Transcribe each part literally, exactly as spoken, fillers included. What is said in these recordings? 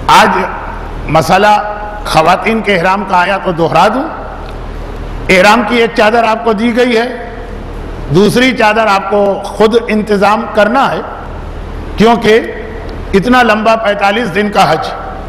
آج مسئلہ خواتین کے احرام کا آیا تو دوہرا دوں. احرام کی ایک چادر آپ کو دی گئی ہے، دوسری چادر آپ کو خود انتظام کرنا ہے، کیونکہ اتنا لمبا پینتالیس دن کا حج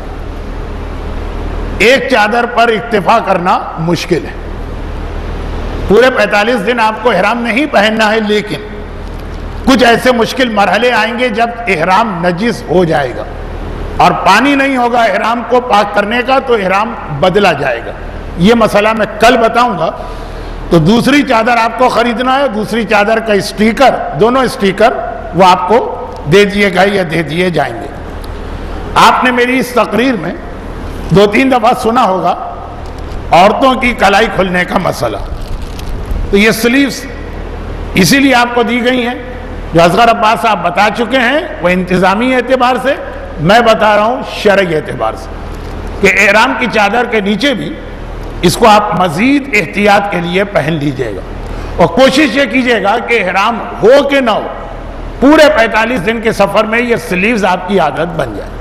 ایک چادر پر اکتفا کرنا مشکل ہے. پورے پینتالیس دن آپ کو احرام نہیں پہننا ہے، لیکن کچھ ایسے مشکل مرحلے آئیں گے جب احرام نجس ہو جائے گا اور پانی نہیں ہوگا احرام کو پاک کرنے کا تو احرام بدلا جائے گا. یہ مسئلہ میں کل بتاؤں گا. تو دوسری چادر آپ کو خریدنا ہے، دوسری چادر کا اسٹیکر، دونوں اسٹیکر وہ آپ کو دے دیے گئے یا دے دیے جائیں گے. آپ نے میری اس تقریر میں دو تین دفعہ سنا ہوگا عورتوں کی کلائی کھلنے کا مسئلہ. تو یہ سلیوز اسی لیے آپ کو دی گئی ہیں جو اصغر عباس صاحب بتا چکے ہیں، وہ انتظامی اعتبار سے، میں بتا رہا ہوں شرعی اعتبار سے، کہ احرام کی چادر کے نیچے بھی اس کو آپ مزید احتیاط کے لیے پہن لیجئے گا، اور کوشش یہ کیجئے گا کہ احرام ہو کہ نہ ہو پورے پینتالیس دن کے سفر میں یہ سلیوز آپ کی عادت بن جائے.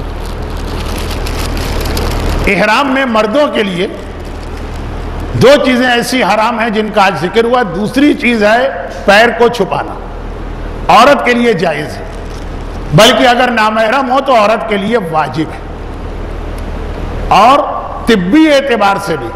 احرام میں مردوں کے لیے دو چیزیں ایسی حرام ہیں جن کا آج ذکر ہوا. دوسری چیز ہے پیر کو چھپانا، عورت کے لیے جائز ہے، بلکہ اگر نامحرم ہو تو عورت کے لیے واجب ہے. اور طبی اعتبار سے بھی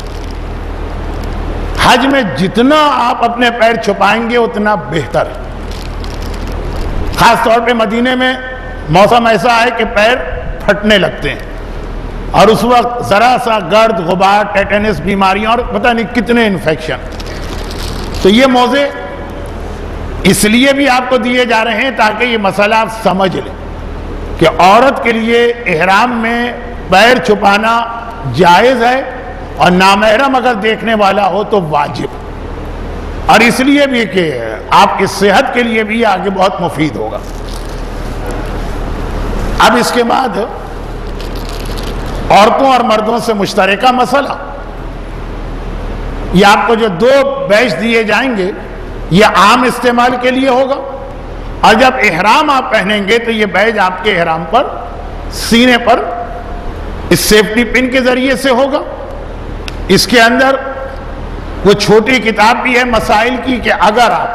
حج میں جتنا آپ اپنے پیر چھپائیں گے اتنا بہتر ہے. خاص طور پہ مدینے میں موسم ایسا ہے کہ پیر پھٹنے لگتے ہیں، اور اس وقت ذرا سا گرد غبار، ٹیٹنس بیماریاں اور پتہ نہیں کتنے انفیکشن. تو یہ موضوع اس لیے بھی آپ کو دیے جا رہے ہیں تاکہ یہ مسئلہ آپ سمجھ لیں کہ عورت کے لیے احرام میں پیر چھپانا جائز ہے، اور نامحرم اگر دیکھنے والا ہو تو واجب. اور اس لیے بھی کہ آپ کی صحت کے لیے بھی آگے بہت مفید ہوگا. اب اس کے بعد عورتوں اور مردوں سے مشترکہ مسئلہ، یہ آپ کو جو دو بیج دیے جائیں گے یہ عام استعمال کے لیے ہوگا، اور جب احرام آپ پہنیں گے تو یہ بیج آپ کے احرام پر سینے پر اس سیفٹی پن کے ذریعے سے ہوگا. اس کے اندر وہ چھوٹی کتاب بھی ہے مسائل کی کہ اگر آپ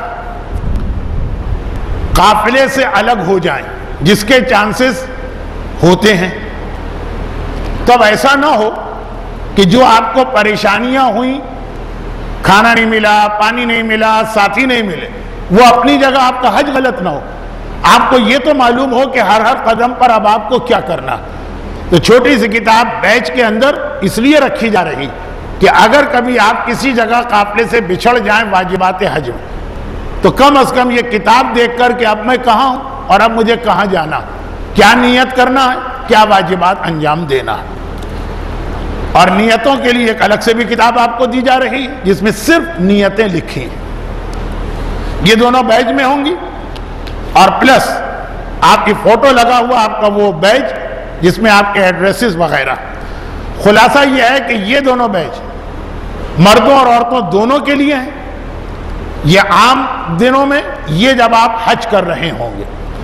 قافلے سے الگ ہو جائیں جس کے چانسز ہوتے ہیں، تب ایسا نہ ہو کہ جو آپ کو پریشانیاں ہوئیں، کھانا نہیں ملا، پانی نہیں ملا، ساتھی نہیں ملے، وہ اپنی جگہ آپ کا حج غلط نہ ہو. آپ کو یہ تو معلوم ہو کہ ہر ہر قدم پر اب آپ کو کیا کرنا. تو چھوٹی سی کتاب بیچ کے اندر اس لیے رکھی جا رہی کہ اگر کبھی آپ کسی جگہ قافلے سے بچھڑ جائیں واجبات حج میں، تو کم از کم یہ کتاب دیکھ کر کہ اب میں کہاں ہوں اور اب مجھے کہاں جانا، کیا نیت کرنا ہے، کیا واجبات انجام دینا ہے. اور نیتوں کے لیے ایک الگ سے بھی کتاب آپ کو دی جا رہی ہے جس میں صرف نیتیں لکھی ہیں. یہ دونوں بیج میں ہوں گی، اور پلس آپ کی فوٹو لگا ہوا آپ کا وہ بیج جس میں آپ کے ایڈریسز وغیرہ. خلاصہ یہ ہے کہ یہ دونوں بیج مردوں اور عورتوں دونوں کے لیے ہیں. یہ عام دنوں میں، یہ جب آپ حج کر رہے ہوں گے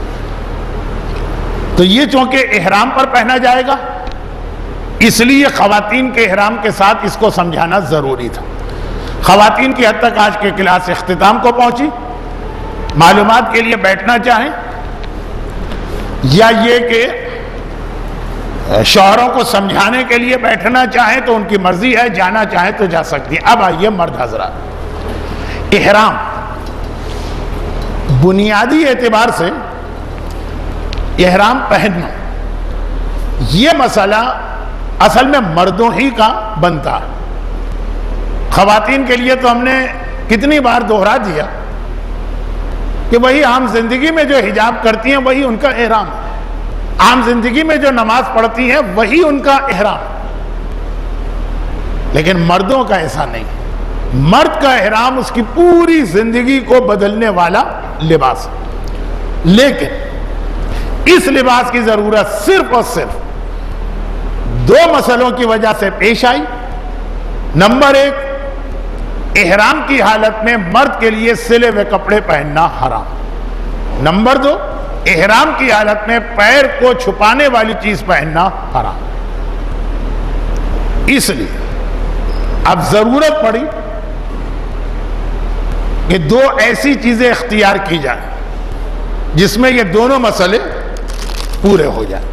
تو یہ چونکہ احرام پر پہنا جائے گا، اس لیے خواتین کے احرام کے ساتھ اس کو سمجھانا ضروری تھا. خواتین کی حد تک آج کے کلاس اختتام کو پہنچی. معلومات کے لیے بیٹھنا چاہیں یا یہ کہ شوہروں کو سمجھانے کے لیے بیٹھنا چاہیں تو ان کی مرضی ہے، جانا چاہیں تو جا سکتی ہیں. اب آئیے مرد حضرات، احرام بنیادی اعتبار سے احرام پہننا یہ مسئلہ اصل میں مردوں ہی کا بنتا ہے. خواتین کے لیے تو ہم نے کتنی بار دوہرا دیا کہ وہی عام زندگی میں جو حجاب کرتی ہیں وہی ان کا احرام ہے، عام زندگی میں جو نماز پڑھتی ہیں وہی ان کا احرام. لیکن مردوں کا ایسا نہیں. مرد کا احرام اس کی پوری زندگی کو بدلنے والا لباس. لیکن اس لباس کی ضرورت صرف اور صرف دو مسئلوں کی وجہ سے پیش آئی. نمبر ایک، احرام کی حالت میں مرد کے لیے سلے ہوئے کپڑے پہننا حرام. نمبر دو، احرام کی حالت میں پیر کو چھپانے والی چیز پہننا حرام. اس لیے اب ضرورت پڑی کہ دو ایسی چیزیں اختیار کی جائیں جس میں یہ دونوں مسئلے پورے ہو جائیں.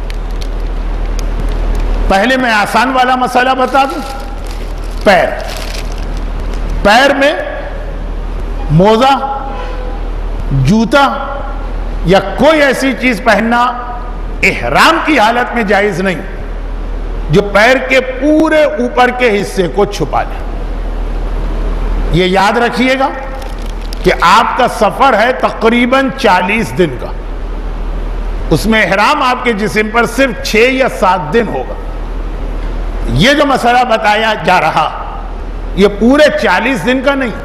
پہلے میں آسان والا مسئلہ بتا دوں. پیر پیر میں موزہ، جوتا یا کوئی ایسی چیز پہننا احرام کی حالت میں جائز نہیں جو پیر کے پورے اوپر کے حصے کو چھپا لے. یہ یاد رکھیے گا کہ آپ کا سفر ہے تقریباً چالیس دن کا، اس میں احرام آپ کے جسم پر صرف چھ یا سات دن ہوگا. یہ جو مسئلہ بتایا جا رہا یہ پورے چالیس دن کا نہیں،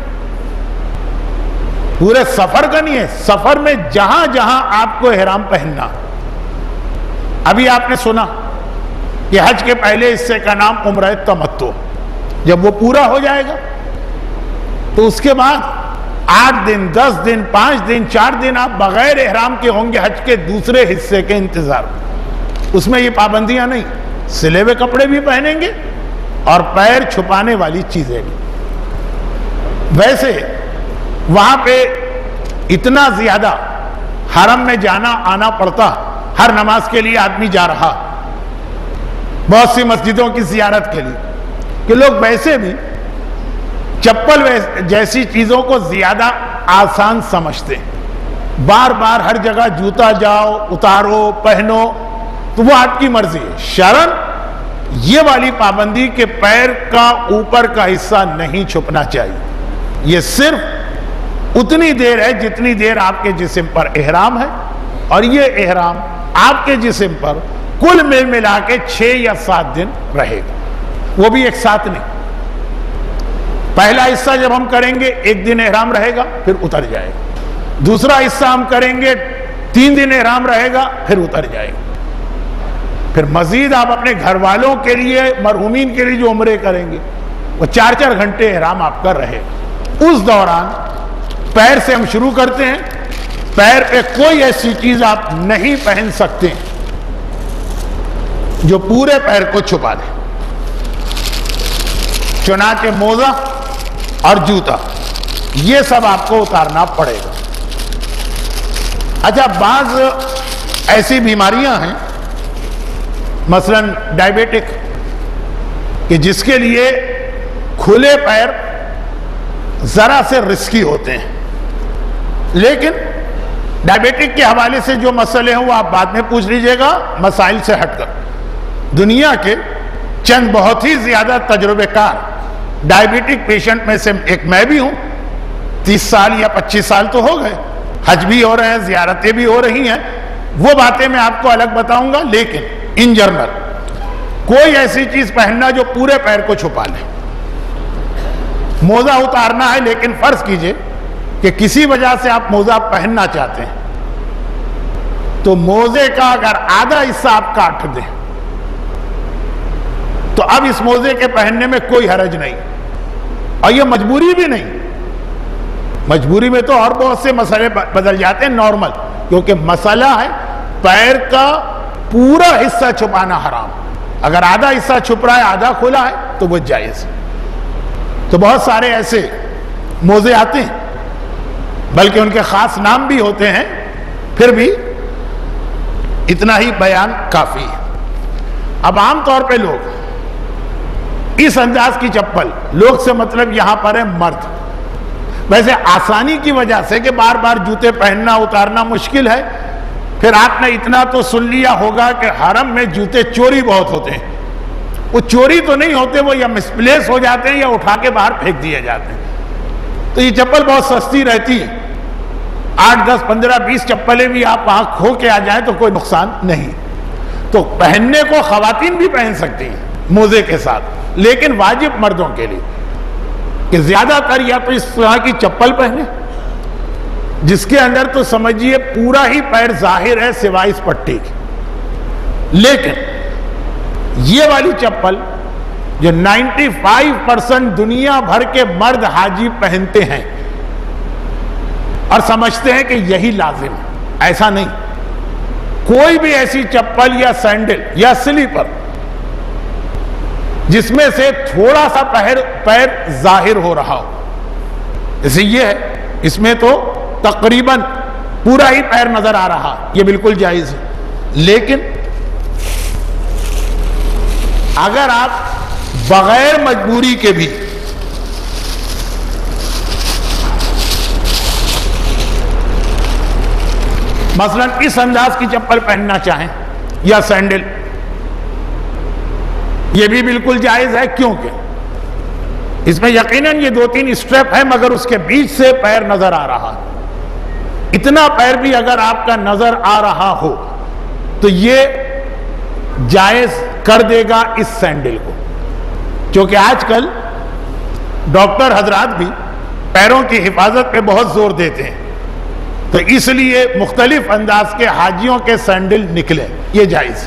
پورے سفر کا نہیں ہے. سفر میں جہاں جہاں آپ کو احرام پہننا. ابھی آپ نے سنا کہ حج کے پہلے حصے کا نام عمرہ تمتع، جب وہ پورا ہو جائے گا تو اس کے بعد آٹھ دن، دس دن، پانچ دن، چار دن آپ بغیر احرام کے ہوں گے حج کے دوسرے حصے کے انتظار. اس میں یہ پابندیاں نہیں، سلے ہوئے کپڑے بھی پہنیں گے اور پیر چھپانے والی چیزیں بھی. ویسے وہاں پہ اتنا زیادہ حرم میں جانا آنا پڑتا، ہر نماز کے لیے آدمی جا رہا، بہت سی مسجدوں کی زیارت کے لیے، کہ لوگ ویسے بھی چپل جیسی چیزوں کو زیادہ آسان سمجھتے. بار بار ہر جگہ جوتا جاؤ، اتارو، پہنو، تو وہ آپ کی مرضی ہے. شرعاً یہ والی پابندی کہ پیر کا اوپر کا حصہ نہیں چھپنا چاہیے، یہ صرف اتنی دیر ہے جتنی دیر آپ کے جسم پر احرام ہے، اور یہ احرام آپ کے جسم پر کل مل ملا کے چھ یا سات دن رہے گا، وہ بھی ایک ساتھ نہیں. پہلا حصہ جب ہم کریں گے ایک دن احرام رہے گا پھر اتر جائے گا، دوسرا حصہ ہم کریں گے تین دن احرام رہے گا پھر اتر جائے گا. پھر مزید آپ اپنے گھر والوں کے لیے، مرحومین کے لیے جو عمرے کریں گے وہ چار چار گھنٹے احرام آپ کا رہے گا. اس دوران پیر سے ہم شروع کرتے ہیں. پیر پہ کوئی ایسی چیز آپ نہیں پہن سکتے جو پورے پیر کو چھپا دے، چنانچہ موزہ اور جوتا یہ سب آپ کو اتارنا پڑے گا. اچھا، بعض ایسی بیماریاں ہیں مثلاً ڈائبیٹک کہ جس کے لیے کھلے پیر ذرا سے رسکی ہوتے ہیں، لیکن ڈائبیٹک کے حوالے سے جو مسئلے ہیں وہ آپ بعد میں پوچھ لیجئے گا مسائل سے ہٹ کر. دنیا کے چند بہت ہی زیادہ تجربے کار ڈائبیٹک پیشنٹ میں سے ایک میں بھی ہوں. تیس سال یا پچیس سال تو ہو گئے، حج بھی ہو رہے ہیں، زیارتیں بھی ہو رہی ہیں، وہ باتیں میں آپ کو الگ بتاؤں گا. لیکن ان جنرل کوئی ایسی چیز پہننا جو پورے پیر کو چھپا لے. موزہ اتارنا ہے، لیکن فرض کیجئے کہ کسی وجہ سے آپ موزہ پہننا چاہتے ہیں تو موزے کا اگر آدھا حصہ آپ کاٹ دیں تو اب اس موزے کے پہننے میں کوئی حرج نہیں، اور یہ مجبوری بھی نہیں. مجبوری میں تو اور بہت سے مسئلے بدل جاتے ہیں نارمل، کیونکہ مسئلہ ہے پیر کا پورا حصہ چھپانا حرام. اگر آدھا حصہ چھپ رہا ہے، آدھا کھلا ہے تو وہ جائز. تو بہت سارے ایسے موزے آتے ہیں، بلکہ ان کے خاص نام بھی ہوتے ہیں، پھر بھی اتنا ہی بیان کافی ہے. اب عام طور پہ لوگ اس انداز کی چپل، لوگ سے مطلب یہاں پر ہے مرد، ویسے آسانی کی وجہ سے کہ بار بار جوتے پہننا اتارنا مشکل ہے، پھر آپ نے اتنا تو سن لیا ہوگا کہ حرم میں جوتے چوری بہت ہوتے ہیں. وہ چوری تو نہیں ہوتے، وہ یا مسپلیس ہو جاتے ہیں یا اٹھا کے باہر پھینک دیے جاتے ہیں. تو یہ چپل بہت سستی رہتی ہے، آٹھ دس پندرہ بیس چپلیں بھی آپ وہاں کھو کے آ جائیں تو کوئی نقصان نہیں. تو پہننے کو خواتین بھی پہن سکتی ہیں موزے کے ساتھ، لیکن واجب مردوں کے لیے کہ زیادہ تر یا تو اس طرح کی چپل پہنے جس کے اندر تو سمجھیے پورا ہی پیر ظاہر ہے سوائے اس پٹی کی. لیکن یہ والی چپل جو نائنٹی فائیو پرسنٹ دنیا بھر کے مرد حاجی پہنتے ہیں اور سمجھتے ہیں کہ یہی لازم ہے، ایسا نہیں. کوئی بھی ایسی چپل یا سینڈل یا سلیپر جس میں سے تھوڑا سا پیر پیر ظاہر ہو رہا ہو، جیسے یہ ہے، اس میں تو تقریباً پورا ہی پیر نظر آ رہا، یہ بالکل جائز ہے. لیکن اگر آپ بغیر مجبوری کے بھی مثلا اس انداز کی چپل پہننا چاہیں یا سینڈل، یہ بھی بالکل جائز ہے، کیونکہ اس میں یقیناً یہ دو تین اسٹریپ ہے مگر اس کے بیچ سے پیر نظر آ رہا، اتنا پیر بھی اگر آپ کا نظر آ رہا ہو تو یہ جائز کر دے گا اس سینڈل کو. کیونکہ آج کل ڈاکٹر حضرات بھی پیروں کی حفاظت پہ بہت زور دیتے ہیں، تو اس لیے مختلف انداز کے حاجیوں کے سینڈل نکلے، یہ جائز.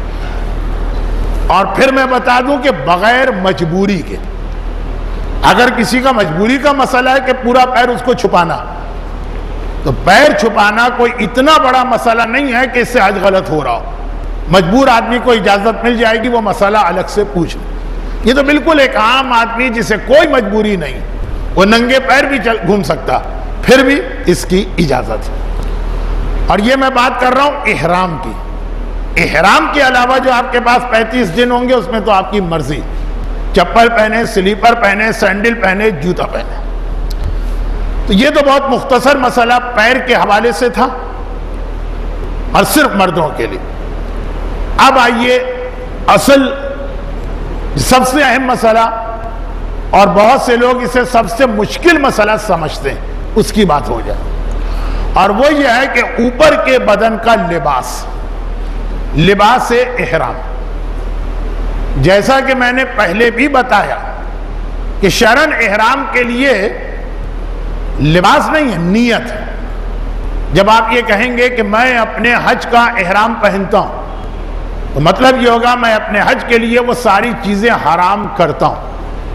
اور پھر میں بتا دوں کہ بغیر مجبوری کے، اگر کسی کا مجبوری کا مسئلہ ہے کہ پورا پیر اس کو چھپانا، تو پیر چھپانا کوئی اتنا بڑا مسئلہ نہیں ہے کہ اس سے حج غلط ہو رہا ہو. مجبور آدمی کو اجازت مل جائے گی، وہ مسئلہ الگ سے پوچھ لے. یہ تو بالکل ایک عام آدمی جسے کوئی مجبوری نہیں، وہ ننگے پیر بھی گھوم سکتا، پھر بھی اس کی اجازت ہے. اور یہ میں بات کر رہا ہوں احرام کی. احرام کے علاوہ جو آپ کے پاس پینتیس دن ہوں گے اس میں تو آپ کی مرضی، چپل پہنے، سلیپر پہنے، سینڈل پہنے، جوتا پہنے. تو یہ تو بہت مختصر مسئلہ پیر کے حوالے سے تھا اور صرف مردوں کے لیے. اب آئیے اصل سب سے اہم مسئلہ، اور بہت سے لوگ اسے سب سے مشکل مسئلہ سمجھتے ہیں، اس کی بات ہو جائے. اور وہ یہ ہے کہ اوپر کے بدن کا لباس، لباس احرام. جیسا کہ میں نے پہلے بھی بتایا کہ شرعاً احرام کے لیے لباس نہیں ہے، نیت ہے. جب آپ یہ کہیں گے کہ میں اپنے حج کا احرام پہنتا ہوں تو مطلب یہ ہوگا میں اپنے حج کے لیے وہ ساری چیزیں حرام کرتا ہوں.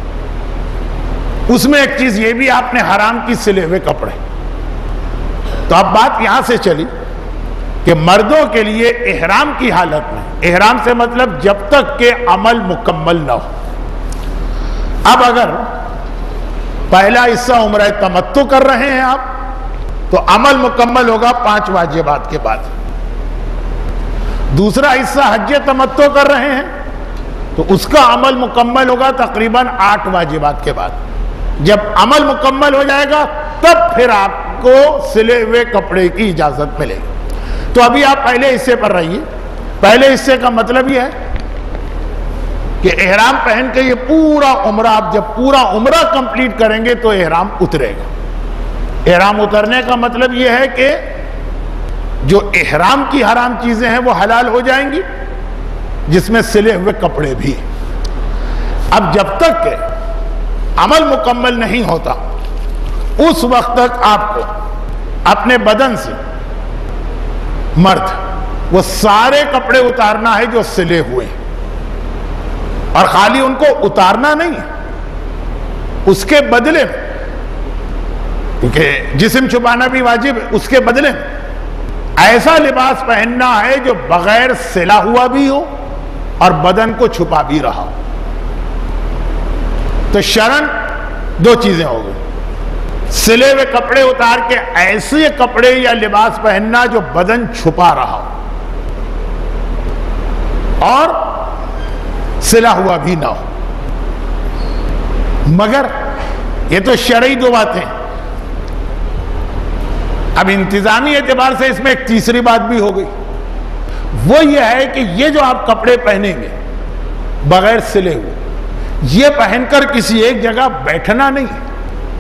اس میں ایک چیز یہ بھی آپ نے حرام کی سلے ہوئے کپڑے. تو اب بات یہاں سے چلی کہ مردوں کے لیے احرام کی حالت میں، احرام سے مطلب جب تک کہ عمل مکمل نہ ہو. اب اگر پہلا حصہ عمرہ تمتع کر رہے ہیں آپ تو عمل مکمل ہوگا پانچ واجبات کے بعد. دوسرا حصہ حج تمتع کر رہے ہیں تو اس کا عمل مکمل ہوگا تقریباً آٹھ واجبات کے بعد. جب عمل مکمل ہو جائے گا تب پھر آپ کو سلے ہوئے کپڑے کی اجازت ملے گی. تو ابھی آپ پہلے حصے پر رہیے. پہلے حصے کا مطلب یہ ہے کہ احرام پہن کے یہ پورا عمرہ، آپ جب پورا عمرہ کمپلیٹ کریں گے تو احرام اترے گا. احرام اترنے کا مطلب یہ ہے کہ جو احرام کی حرام چیزیں ہیں وہ حلال ہو جائیں گی، جس میں سلے ہوئے کپڑے بھی. اب جب تک کہ عمل مکمل نہیں ہوتا اس وقت تک آپ کو اپنے بدن سے، مرد، وہ سارے کپڑے اتارنا ہے جو سلے ہوئے ہیں. اور خالی ان کو اتارنا نہیں ہے، اس کے بدلے میں، کیونکہ جسم چھپانا بھی واجب ہے، اس کے بدلے میں ایسا لباس پہننا ہے جو بغیر سلا ہوا بھی ہو اور بدن کو چھپا بھی رہا ہو. تو شرعاً دو چیزیں ہو گئی: سلے ہوئے کپڑے اتار کے ایسے کپڑے یا لباس پہننا جو بدن چھپا رہا ہو اور سلا ہوا بھی نہ ہو. مگر یہ تو شرعی دو باتیں. اب انتظامی اعتبار سے اس میں ایک تیسری بات بھی ہو گئی، وہ یہ ہے کہ یہ جو آپ کپڑے پہنیں گے بغیر سلے ہوئے، یہ پہن کر کسی ایک جگہ بیٹھنا نہیں ہے.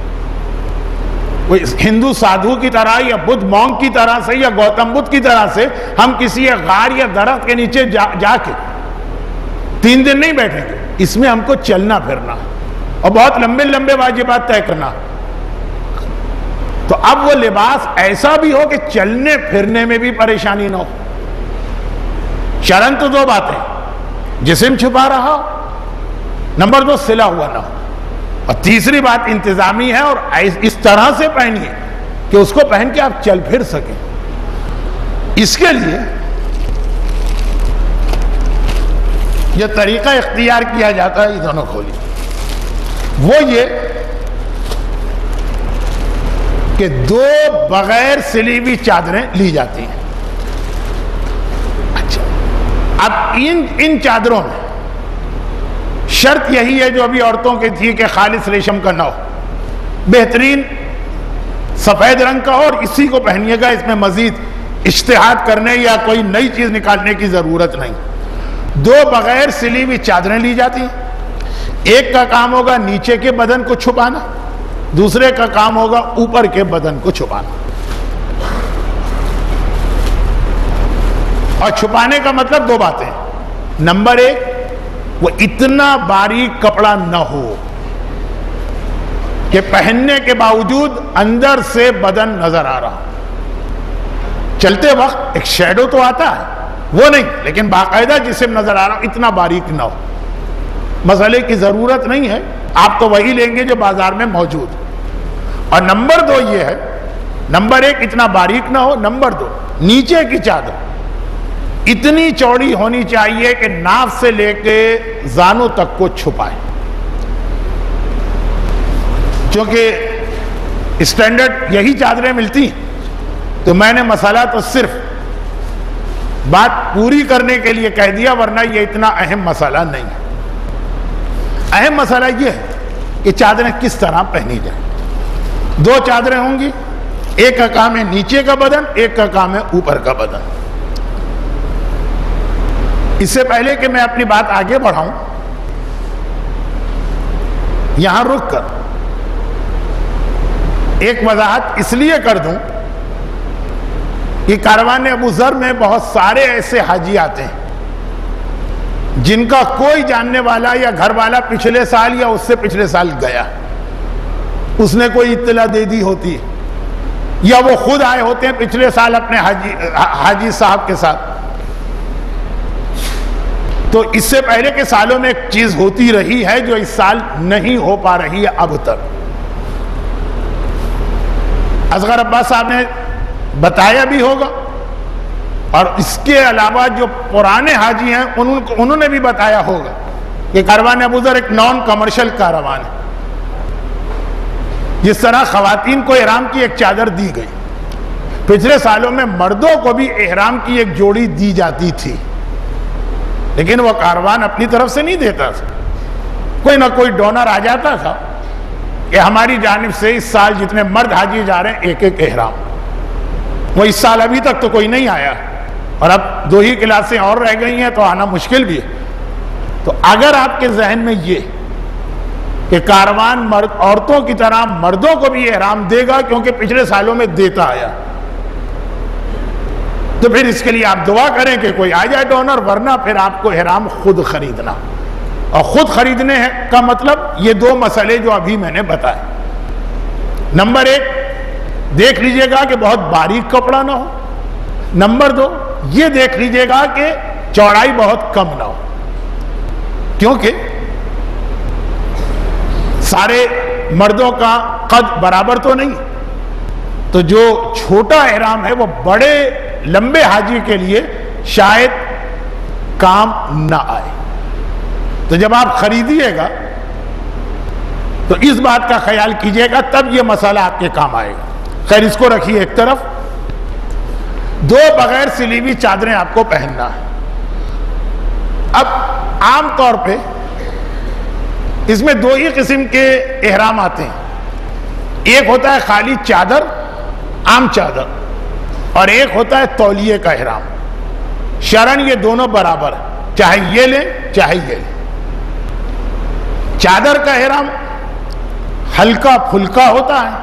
ہندو سادھو کی طرح یا بدھ مونک کی طرح سے یا گوتم بدھ کی طرح سے ہم کسی غار یا درخت کے نیچے جا, جا کے تین دن نہیں بیٹھیں گے. اس میں ہم کو چلنا پھرنا اور بہت لمبے لمبے واجبات طے کرنا. تو اب وہ لباس ایسا بھی ہو کہ چلنے پھرنے میں بھی پریشانی نہ ہو. شرعاً تو دو باتیں: جسم چھپا رہا ہو، نمبر دو سلا ہوا نہ ہو، اور تیسری بات انتظامی ہے اور اس طرح سے پہنیے کہ اس کو پہن کے آپ چل پھر سکیں. اس کے لیے یہ طریقہ اختیار کیا جاتا ہے، یہ دونوں کھولی، وہ یہ کہ دو بغیر سلی ہوئی چادریں لی جاتی ہیں۔ اچھا، اب ان ان چادروں میں شرط یہی ہے جو ابھی عورتوں کی تھی کہ خالص ریشم کا نہ ہو، بہترین سفید رنگ کا ہو، اور اسی کو پہنیے گا، اس میں مزید اجتہاد کرنے یا کوئی نئی چیز نکالنے کی ضرورت نہیں۔ دو بغیر سلی ہوئی چادریں لی جاتی ہیں، ایک کا کام ہوگا نیچے کے بدن کو چھپانا، دوسرے کا کام ہوگا اوپر کے بدن کو چھپانا۔ اور چھپانے کا مطلب دو باتیں، نمبر ایک وہ اتنا باریک کپڑا نہ ہو کہ پہننے کے باوجود اندر سے بدن نظر آ رہا، چلتے وقت ایک شیڈو تو آتا ہے وہ نہیں، لیکن باقاعدہ جسم نظر آ رہا اتنا باریک نہ ہو۔ مسئلے کی ضرورت نہیں ہے، آپ تو وہی لیں گے جو بازار میں موجود۔ اور نمبر دو یہ ہے، نمبر ایک اتنا باریک نہ ہو، نمبر دو نیچے کی چادر اتنی چوڑی ہونی چاہیے کہ ناف سے لے کے زانوں تک کو چھپائے، چونکہ اسٹینڈرڈ یہی چادریں ملتی ہیں، تو میں نے مسئلہ تو صرف بات پوری کرنے کے لیے کہہ دیا، ورنہ یہ اتنا اہم مسئلہ نہیں ہے۔ اہم مسئلہ یہ ہے کہ چادریں کس طرح پہنی جائیں۔ دو چادریں ہوں گی، ایک کا کام ہے نیچے کا بدن، ایک کا کام ہے اوپر کا بدن۔ اس سے پہلے کہ میں اپنی بات آگے بڑھاؤں، یہاں رک کر ایک وضاحت اس لیے کر دوں کہ کاروان ابو ذر میں بہت سارے ایسے حاجی آتے ہیں جن کا کوئی جاننے والا یا گھر والا پچھلے سال یا اس سے پچھلے سال گیا، اس نے کوئی اطلاع دے دی ہوتی ہے، یا وہ خود آئے ہوتے ہیں پچھلے سال اپنے حاجی حاجی صاحب کے ساتھ۔ تو اس سے پہلے کے سالوں میں ایک چیز ہوتی رہی ہے جو اس سال نہیں ہو پا رہی ہے اب تک۔ اصغر عباس صاحب نے بتایا بھی ہوگا، اور اس کے علاوہ جو پرانے حاجی ہیں انہوں نے بھی بتایا ہوگا کہ کاروان ابو ذر ایک نان کمرشل کاروان ہے۔ جس طرح خواتین کو احرام کی ایک چادر دی گئی، پچھلے سالوں میں مردوں کو بھی احرام کی ایک جوڑی دی جاتی تھی، لیکن وہ کاروان اپنی طرف سے نہیں دیتا تھا، کوئی نہ کوئی ڈونر آ جاتا تھا کہ ہماری جانب سے اس سال جتنے مرد حاجی جا رہے ہیں ایک ایک احرام۔ وہ اس سال ابھی تک تو کوئی نہیں آیا، اور اب دو ہی کلاسیں اور رہ گئی ہیں تو آنا مشکل بھی ہے۔ تو اگر آپ کے ذہن میں یہ کہ کاروان مرد عورتوں کی طرح مردوں کو بھی احرام دے گا کیونکہ پچھلے سالوں میں دیتا آیا، تو پھر اس کے لیے آپ دعا کریں کہ کوئی آ جائے ڈونر، ورنہ پھر آپ کو احرام خود خریدنا۔ اور خود خریدنے کا مطلب یہ دو مسئلے جو ابھی میں نے بتائے۔ نمبر ایک، دیکھ لیجئے گا کہ بہت باریک کپڑا نہ ہو۔ نمبر دو، یہ دیکھ لیجئے گا کہ چوڑائی بہت کم نہ ہو، کیونکہ سارے مردوں کا قد برابر تو نہیں، تو جو چھوٹا احرام ہے وہ بڑے لمبے حاجی کے لیے شاید کام نہ آئے۔ تو جب آپ خریدیے گا تو اس بات کا خیال کیجئے گا، تب یہ مسئلہ آپ کے کام آئے گا۔ خیر، اس کو رکھیے ایک طرف۔ دو بغیر سلی ہوئی چادریں آپ کو پہننا ہے۔ اب عام طور پہ اس میں دو ہی قسم کے احرام آتے ہیں، ایک ہوتا ہے خالی چادر، عام چادر، اور ایک ہوتا ہے تولیے کا احرام۔ شرعاً یہ دونوں برابر ہیں، چاہے یہ لیں چاہے یہ لیں۔ چادر کا احرام ہلکا پھلکا ہوتا ہے،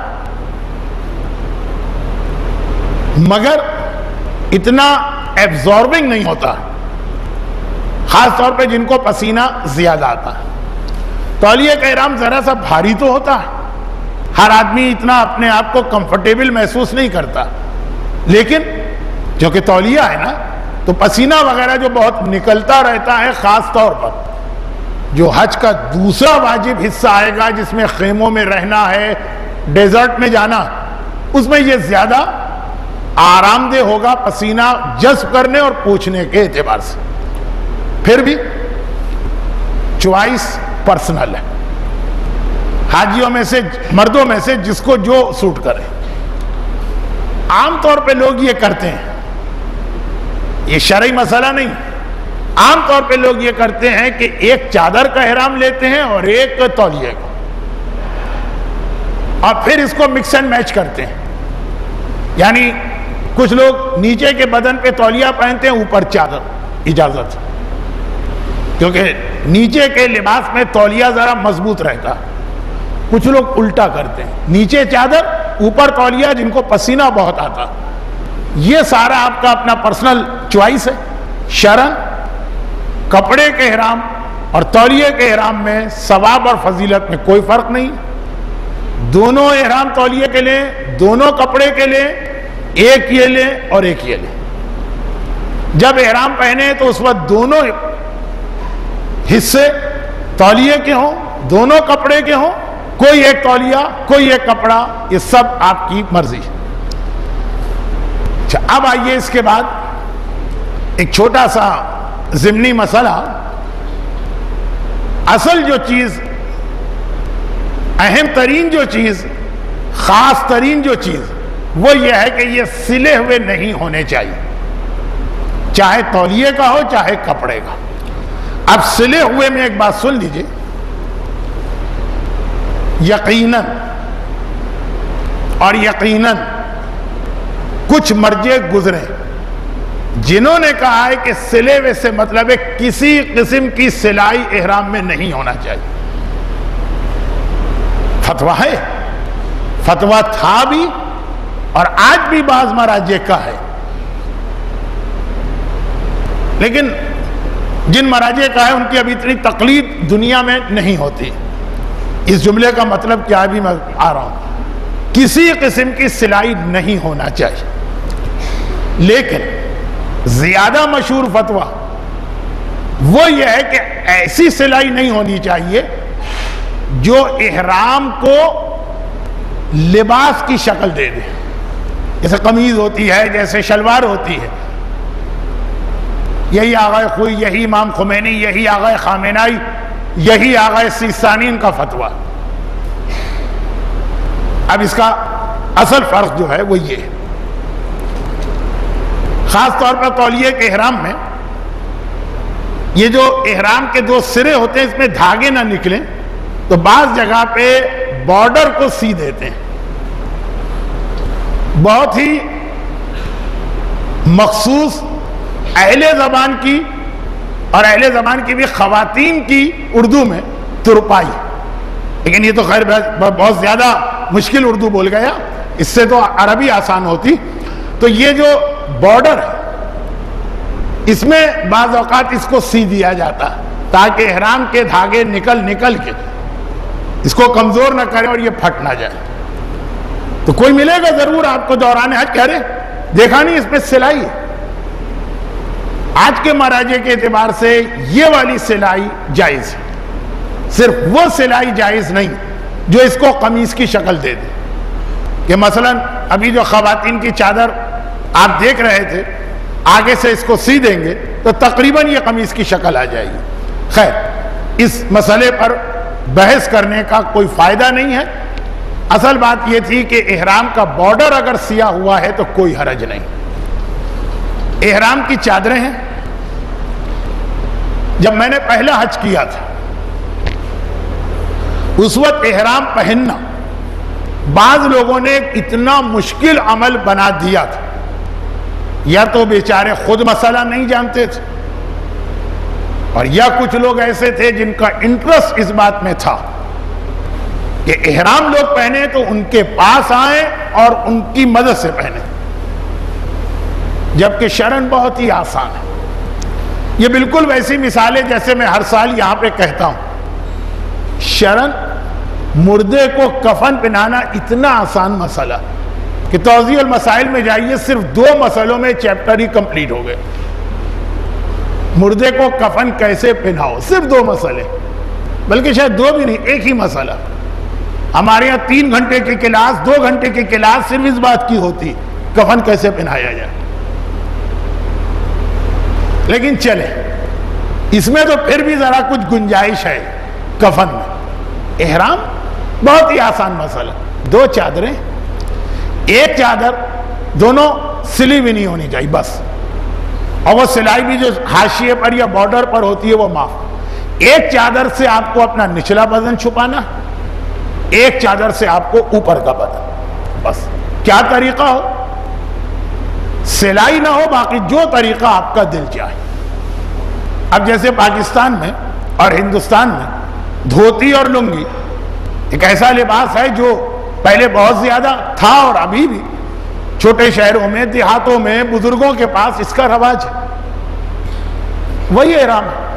مگر اتنا ایبزاربنگ نہیں ہوتا، خاص طور پہ جن کو پسینہ زیادہ آتا ہے۔ تولیے کا احرام ذرا سا بھاری تو ہوتا ہے، ہر آدمی اتنا اپنے آپ کو کمفرٹیبل محسوس نہیں کرتا، لیکن جو کہ تولیہ ہے نا، تو پسینہ وغیرہ جو بہت نکلتا رہتا ہے، خاص طور پر جو حج کا دوسرا واجب حصہ آئے گا جس میں خیموں میں رہنا ہے، ڈیزرٹ میں جانا، اس میں یہ زیادہ آرام دہ ہوگا پسینہ جذب کرنے اور پوچھنے کے اعتبار سے۔ پھر بھی چوائس پرسنل ہے، حاجیوں میں سے مردوں میں سے جس کو جو سوٹ کرے۔ عام طور پہ لوگ یہ کرتے ہیں، یہ شرعی مسئلہ نہیں، عام طور پہ لوگ یہ کرتے ہیں کہ ایک چادر کا احرام لیتے ہیں اور ایک تولیے کا، اور پھر اس کو مکس اینڈ میچ کرتے ہیں۔ یعنی کچھ لوگ نیچے کے بدن پہ تولیہ پہنتے ہیں، اوپر چادر، اجازت، کیونکہ نیچے کے لباس میں تولیہ ذرا مضبوط رہتا۔ کچھ لوگ الٹا کرتے ہیں، نیچے چادر اوپر تولیہ، جن کو پسینہ بہت آتا۔ یہ سارا آپ کا اپنا پرسنل چوائس ہے۔ شرعاً کپڑے کے احرام اور تولیے کے احرام میں ثواب اور فضیلت میں کوئی فرق نہیں، دونوں احرام تولیے کے لیں، دونوں کپڑے کے لیں، ایک یہ لیں اور ایک یہ لیں۔ جب احرام پہنے تو اس وقت دونوں حصے تولیے کے ہوں، دونوں کپڑے کے ہوں، کوئی ایک تولیہ کوئی ایک کپڑا، یہ سب آپ کی مرضی۔ اچھا، اب آئیے اس کے بعد ایک چھوٹا سا ضمنی مسئلہ۔ اصل جو چیز، اہم ترین جو چیز، خاص ترین جو چیز، وہ یہ ہے کہ یہ سلے ہوئے نہیں ہونے چاہیے، چاہے تولیے کا ہو چاہے کپڑے کا۔ اب سلے ہوئے میں ایک بات سن لیجئے، یقیناً اور یقیناً کچھ مرجے گزرے جنہوں نے کہا ہے کہ سلے ہوئے سے مطلب ہے کسی قسم کی سلائی احرام میں نہیں ہونا چاہیے۔ فتویٰ ہے، فتویٰ تھا بھی اور آج بھی بعض مراجع کا ہے، لیکن جن مراجع کا ہے ان کی ابھی اتنی تقلید دنیا میں نہیں ہوتی۔ اس جملے کا مطلب کیا بھی میں آ رہا ہوں، کسی قسم کی سلائی نہیں ہونا چاہیے، لیکن زیادہ مشہور فتویٰ وہ یہ ہے کہ ایسی سلائی نہیں ہونی چاہیے جو احرام کو لباس کی شکل دے دے، جیسے قمیض ہوتی ہے، جیسے شلوار ہوتی ہے۔ یہی آغا خوئی، یہی امام خمینی، یہی آغا خامنائی، یہی آغا سیستانی کا فتویٰ۔ اب اس کا اصل فرق جو ہے وہ یہ ہے، خاص طور پر تولیے کے احرام میں یہ جو احرام کے دو سرے ہوتے ہیں اس میں دھاگے نہ نکلیں تو بعض جگہ پہ بارڈر کو سی دیتے ہیں، بہت ہی مخصوص اہل زبان کی اور اہل زبان کی بھی خواتین کی اردو میں ترپائی، لیکن یہ تو خیر بہت زیادہ مشکل اردو بول گیا، اس سے تو عربی آسان ہوتی۔ تو یہ جو بارڈر ہے اس میں بعض اوقات اس کو سی دیا جاتا ہے تاکہ احرام کے دھاگے نکل نکل کے اس کو کمزور نہ کرے اور یہ پھٹ نہ جائے۔ تو کوئی ملے گا ضرور آپ کو دوران حج، کہہ رہے دیکھا نہیں اس پہ سلائی ہے۔ آج کے مراجع کے اعتبار سے یہ والی سلائی جائز ہے، صرف وہ سلائی جائز نہیں جو اس کو قمیص کی شکل دے دے، کہ مثلا ابھی جو خواتین کی چادر آپ دیکھ رہے تھے آگے سے اس کو سی دیں گے تو تقریباً یہ قمیص کی شکل آ جائے گی۔ خیر، اس مسئلے پر بحث کرنے کا کوئی فائدہ نہیں ہے، اصل بات یہ تھی کہ احرام کا بارڈر اگر سیا ہوا ہے تو کوئی حرج نہیں۔ احرام کی چادریں ہیں، جب میں نے پہلا حج کیا تھا اس وقت احرام پہننا بعض لوگوں نے اتنا مشکل عمل بنا دیا تھا، یا تو بیچارے خود مسئلہ نہیں جانتے تھے اور یا کچھ لوگ ایسے تھے جن کا انٹرسٹ اس بات میں تھا کہ احرام لوگ پہنے تو ان کے پاس آئیں اور ان کی مدد سے پہنے، جبکہ شرعاً بہت ہی آسان ہے۔ یہ بالکل ویسی مثال ہے جیسے میں ہر سال یہاں پہ کہتا ہوں، شرعاً مردے کو کفن پہنانا اتنا آسان مسئلہ کہ توضیح المسائل میں جائیے، صرف دو مسئلوں میں چیپٹر ہی کمپلیٹ ہو گئے۔ مردے کو کفن کیسے پہناؤ، صرف دو مسئلے، بلکہ شاید دو بھی نہیں، ایک ہی مسئلہ۔ ہمارے یہاں تین گھنٹے کی کلاس، دو گھنٹے کی کلاس صرف اس بات کی ہوتی کفن کیسے پہنایا جائے۔ لیکن چلے، اس میں تو پھر بھی ذرا کچھ گنجائش ہے کفن میں. احرام بہت ہی آسان مسئلہ. دو چادریں، ایک چادر دونوں سلی بھی نہیں ہونی چاہیے بس، اور وہ سلائی بھی جو حاشیے پر یا بارڈر پر ہوتی ہے وہ معاف. ایک چادر سے آپ کو اپنا نچلا بدن چھپانا، ایک چادر سے آپ کو اوپر کا بدن. بس کیا طریقہ ہو، سلائی نہ ہو، باقی جو طریقہ آپ کا دل چاہے. اب جیسے پاکستان میں اور ہندوستان میں دھوتی اور لنگی ایک ایسا لباس ہے جو پہلے بہت زیادہ تھا اور ابھی بھی چھوٹے شہروں میں، دیہاتوں میں بزرگوں کے پاس اس کا رواج ہے. وہی احرام ہے.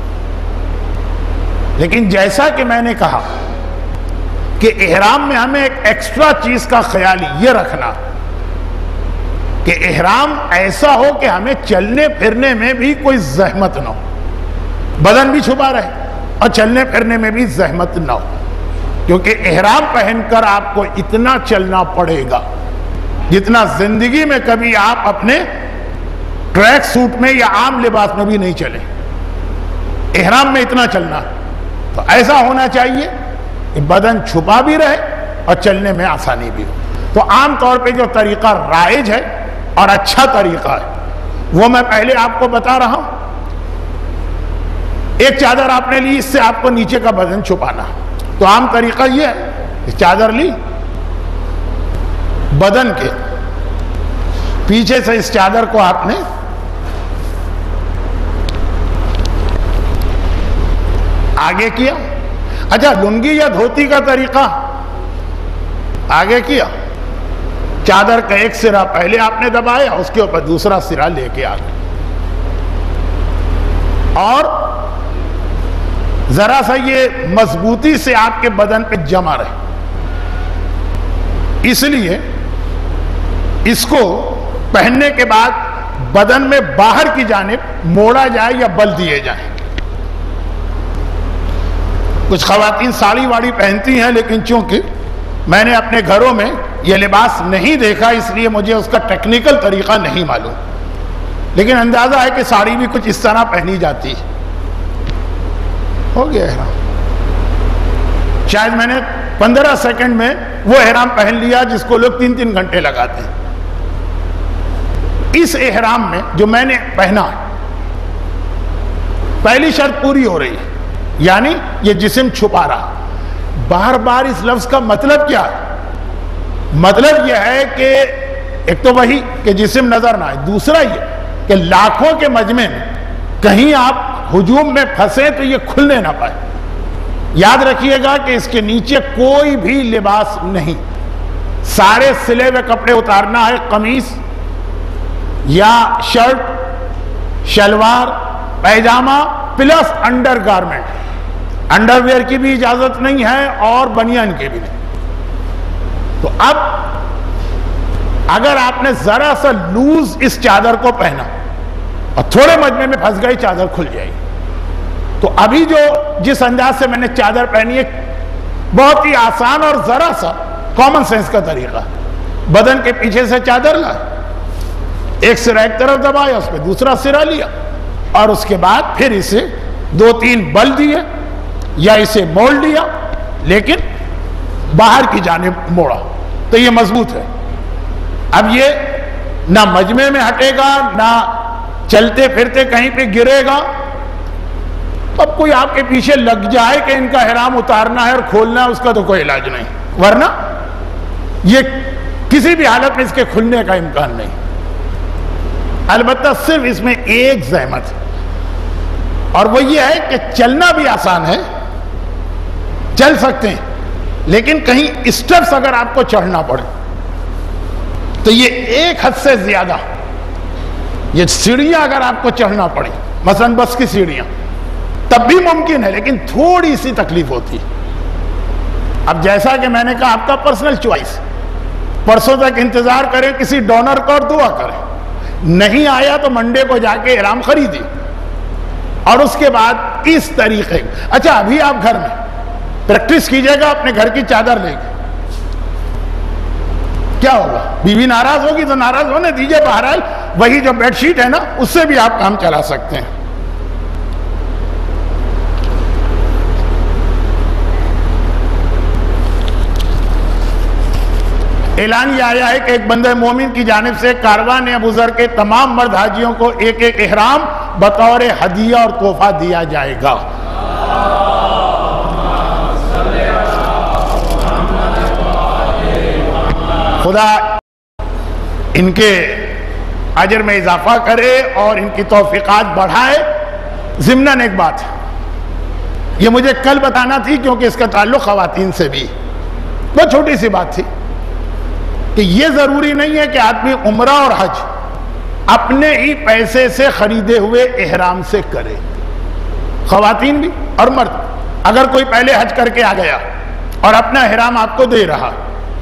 لیکن جیسا کہ میں نے کہا کہ احرام میں ہمیں ایک ایکسٹرا چیز کا خیال یہ رکھنا کہ احرام ایسا ہو کہ ہمیں چلنے پھرنے میں بھی کوئی زحمت نہ ہو، بدن بھی چھپا رہے اور چلنے پھرنے میں بھی زحمت نہ ہو. کیونکہ احرام پہن کر آپ کو اتنا چلنا پڑے گا جتنا زندگی میں کبھی آپ اپنے ٹریک سوٹ میں یا عام لباس میں بھی نہیں چلے. احرام میں اتنا چلنا، تو ایسا ہونا چاہیے کہ بدن چھپا بھی رہے اور چلنے میں آسانی بھی ہو. تو عام طور پہ جو طریقہ رائج ہے اور اچھا طریقہ ہے وہ میں پہلے آپ کو بتا رہا ہوں. ایک چادر آپ نے لی، اس سے آپ کو نیچے کا بدن چھپانا. تو عام طریقہ یہ ہے کہ چادر لی، بدن کے پیچھے سے اس چادر کو آپ نے آگے کیا. اچھا، لنگی یا دھوتی کا طریقہ آگے کیا، چادر کا ایک سرا پہلے آپ نے دبایا، اس کے اوپر دوسرا سرا لے کے آ گئے، اور ذرا سا یہ مضبوطی سے آپ کے بدن پہ جمع رہے. اس لیے اس کو پہننے کے بعد بدن میں باہر کی جانب موڑا جائے یا بل دیے جائیں. کچھ خواتین ساڑی واڑی پہنتی ہیں، لیکن چونکہ میں نے اپنے گھروں میں یہ لباس نہیں دیکھا اس لیے مجھے اس کا ٹیکنیکل طریقہ نہیں معلوم، لیکن اندازہ ہے کہ ساڑی بھی کچھ اس طرح پہنی جاتی ہے. ہو گیا احرام. شاید میں نے پندرہ سیکنڈ میں وہ احرام پہن لیا جس کو لوگ تین تین گھنٹے لگاتے ہیں. اس احرام میں جو میں نے پہنا، پہلی شرط پوری ہو رہی ہے، یعنی یہ جسم چھپا رہا. بار بار اس لفظ کا مطلب کیا ہے؟ مطلب یہ ہے کہ ایک تو وہی کہ جسم نظر نہ آئے، دوسرا یہ کہ لاکھوں کے مجمع میں کہیں آپ ہجوم میں پھنسے تو یہ کھلنے نہ پائے. یاد رکھیے گا کہ اس کے نیچے کوئی بھی لباس نہیں، سارے سلے ہوئے کپڑے اتارنا ہے. قمیص یا شرٹ، شلوار، پیجامہ plus under garment. Under wear کی بھی اجازت نہیں ہے اور بنیان کی بھی نہیں. تو اب اگر آپ نے ذرا سا لوز اس چادر کو پہنا اور تھوڑے مجمع میں پھنس گئی، چادر کھل جائے گی. تو ابھی جو جس انداز سے میں نے چادر پہنی ہے بہت ہی آسان اور ذرا سا کامن سینس کا طریقہ. بدن کے پیچھے سے چادر لائے، ایک سرا ایک طرف دبایا، اس پہ دوسرا سرا لیا، اور اس کے بعد پھر اسے دو تین بل دیے یا اسے موڑ لیا، لیکن باہر کی جانب موڑا تو یہ مضبوط ہے. اب یہ نہ مجمع میں ہٹے گا، نہ چلتے پھرتے کہیں پہ گرے گا. اب کوئی آپ کے پیچھے لگ جائے کہ ان کا احرام اتارنا ہے اور کھولنا ہے، اس کا تو کوئی علاج نہیں، ورنہ یہ کسی بھی حالت میں اس کے کھلنے کا امکان نہیں. البتہ صرف اس میں ایک زحمت ہے، اور وہ یہ ہے کہ چلنا بھی آسان ہے، چل سکتے ہیں، لیکن کہیں اسٹیپس اگر آپ کو چڑھنا پڑے تو یہ ایک حد سے زیادہ، یہ سیڑھیاں اگر آپ کو چڑھنا پڑے، مثلا بس کی سیڑھیاں، تب بھی ممکن ہے، لیکن تھوڑی سی تکلیف ہوتی ہے. اب جیسا کہ میں نے کہا آپ کا پرسنل چوائس، پرسوں تک انتظار کریں کسی ڈونر کو اور دعا کریں، نہیں آیا تو منڈے کو جا کے احرام خریدی اور اس کے بعد اس طریقے. اچھا ابھی آپ گھر میں پریکٹس کیجئے گا اپنے گھر کی چادر لے کے. کیا ہوگا؟ بیوی ناراض ہوگی تو ناراض ہونے دیجئے، بہرحال وہی جو بیڈ شیٹ ہے نا اس سے بھی آپ کام چلا سکتے ہیں. اعلان یہ آیا ہے کہ ایک بندہ مومن کی جانب سے کاروان ابو ذر کے تمام مرد حاجیوں کو ایک ایک احرام بطور ہدیہ اور تحفہ دیا جائے گا. خدا ان کے اجر میں اضافہ کرے اور ان کی توفیقات بڑھائے. ضمناً ایک بات یہ مجھے کل بتانا تھی کیونکہ اس کا تعلق خواتین سے بھی. بہت چھوٹی سی بات تھی کہ یہ ضروری نہیں ہے کہ آدمی عمرہ اور حج اپنے ہی پیسے سے خریدے ہوئے احرام سے کرے. خواتین بھی اور مرد. اگر کوئی پہلے حج کر کے آ گیا اور اپنا احرام آپ کو دے رہا،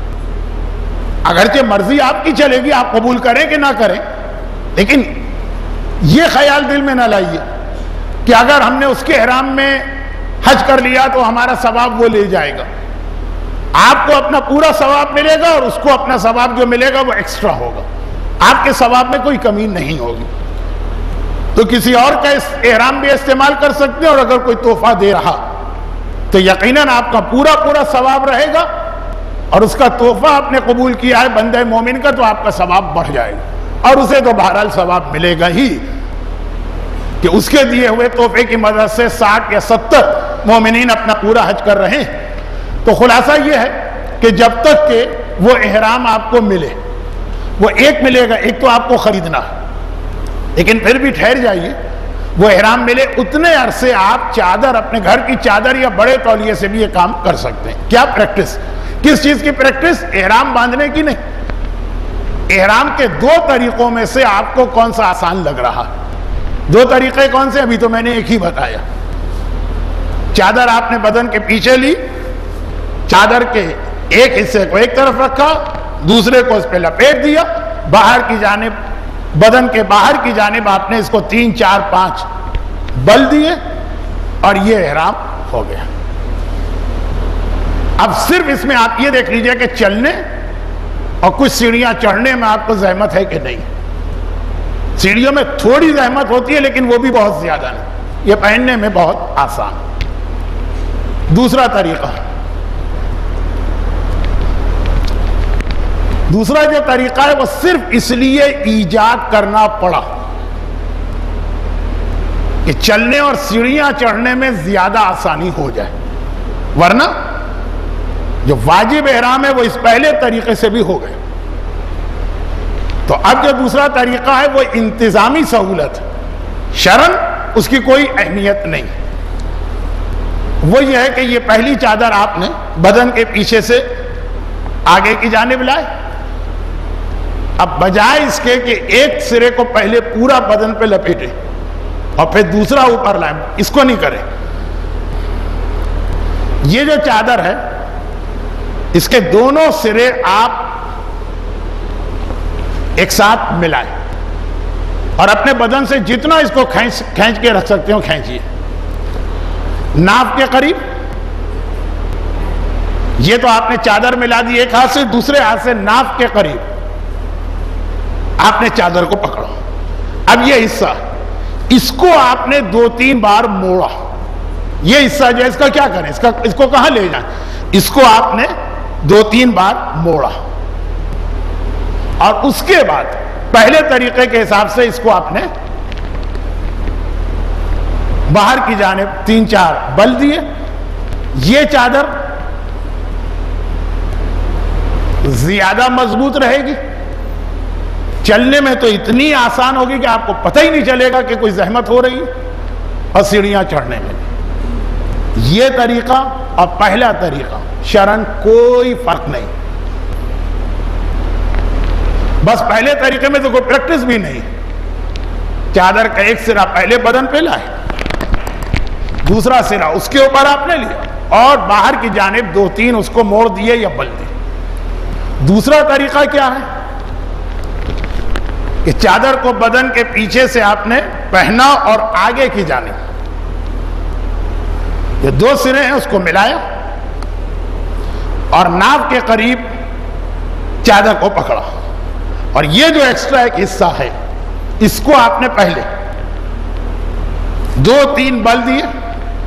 اگرچہ مرضی آپ کی چلے گی، آپ قبول کریں کہ نہ کریں، لیکن یہ خیال دل میں نہ لائیے کہ اگر ہم نے اس کے احرام میں حج کر لیا تو ہمارا ثواب وہ لے جائے گا. آپ کو اپنا پورا ثواب ملے گا اور اس کو اپنا ثواب جو ملے گا وہ ایکسٹرا ہوگا. آپ کے ثواب میں کوئی کمی نہیں ہوگی. تو کسی اور کا احرام بھی استعمال کر سکتے ہیں، اور اگر کوئی تحفہ دے رہا تو یقیناً آپ کا پورا پورا ثواب رہے گا، اور اس کا تحفہ آپ نے قبول کیا ہے بندہ مومن کا تو آپ کا ثواب بڑھ جائے گا. اور اسے تو بہرحال ثواب ملے گا ہی کہ اس کے دیے ہوئے تحفے کی مدد سے ساٹھ یا ستر مومنین اپنا پورا حج کر رہے ہیں. تو خلاصہ یہ ہے کہ جب تک کہ وہ احرام آپ کو ملے، وہ ایک ملے گا، ایک تو آپ کو خریدنا ہے، لیکن پھر بھی ٹھہر جائیے، وہ احرام ملے اتنے عرصے آپ چادر، اپنے گھر کی چادر یا بڑے تولیے سے بھی یہ کام کر سکتے ہیں. کیا پریکٹس؟ کس چیز کی پریکٹس؟ احرام باندھنے کی نہیں. احرام کے دو طریقوں میں سے آپ کو کون سا آسان لگ رہا؟ دو طریقے کون سے؟ ابھی تو میں نے ایک ہی بتایا. چادر آپ نے بدن کے پیچھے لی، چادر کے ایک حصے کو ایک طرف رکھا، دوسرے کو اس پہ لپیٹ دیا، باہر کی جانب، بدن کے باہر کی جانب آپ نے اس کو تین چار پانچ بل دیے اور یہ احرام ہو گیا. اب صرف اس میں آپ یہ دیکھ لیجئے کہ چلنے اور کچھ سیڑھیاں چڑھنے میں آپ کو زحمت ہے کہ نہیں. سیڑھیوں میں تھوڑی زحمت ہوتی ہے لیکن وہ بھی بہت زیادہ نہیں. یہ پہننے میں بہت آسان. دوسرا طریقہ دوسرا جو طریقہ ہے وہ صرف اس لیے ایجاد کرنا پڑا کہ چلنے اور سیڑھیاں چڑھنے میں زیادہ آسانی ہو جائے، ورنہ جو واجب احرام ہے وہ اس پہلے طریقے سے بھی ہو گئے. تو اب جو دوسرا طریقہ ہے وہ انتظامی سہولت، شرعاً اس کی کوئی اہمیت نہیں. وہ یہ ہے کہ یہ پہلی چادر آپ نے بدن کے پیچھے سے آگے کی جانب لائے. اب بجائے اس کے کہ ایک سرے کو پہلے پورا بدن پہ لپیٹے اور پھر دوسرا اوپر لائے، اس کو نہیں کرے. یہ جو چادر ہے اس کے دونوں سرے آپ ایک ساتھ ملائیں اور اپنے بدن سے جتنا اس کو کھینچ کھینچ کے رکھ سکتے ہو کھینچیے. ناف کے قریب، یہ تو آپ نے چادر ملا دی ایک ہاتھ سے، دوسرے ہاتھ سے ناف کے قریب آپ نے چادر کو پکڑا. اب یہ حصہ، اس کو آپ نے دو تین بار موڑا. یہ حصہ جو ہے اس کا کیا کریں، اس کا اس کو کہاں لے جائیں؟ اس کو آپ نے دو تین بار موڑا اور اس کے بعد پہلے طریقے کے حساب سے اس کو آپ نے باہر کی جانب تین چار بل دیے. یہ چادر زیادہ مضبوط رہے گی، چلنے میں تو اتنی آسان ہوگی کہ آپ کو پتہ ہی نہیں چلے گا کہ کوئی زحمت ہو رہی ہے، اور سیڑھیاں چڑھنے میں. یہ طریقہ اور پہلا طریقہ شرعاً کوئی فرق نہیں. بس پہلے طریقے میں تو کوئی پریکٹس بھی نہیں. چادر کا ایک سرا پہلے بدن پہ لائے، دوسرا سرا اس کے اوپر آپ نے لیا اور باہر کی جانب دو تین اس کو موڑ دیے یا بل دیے. دوسرا طریقہ کیا ہے کہ چادر کو بدن کے پیچھے سے آپ نے پہنا اور آگے کی جانب یہ دو سرے ہیں اس کو ملایا اور ناف کے قریب چادر کو پکڑا، اور یہ جو ایکسٹرا ایک حصہ ہے اس کو آپ نے پہلے دو تین بل دیے،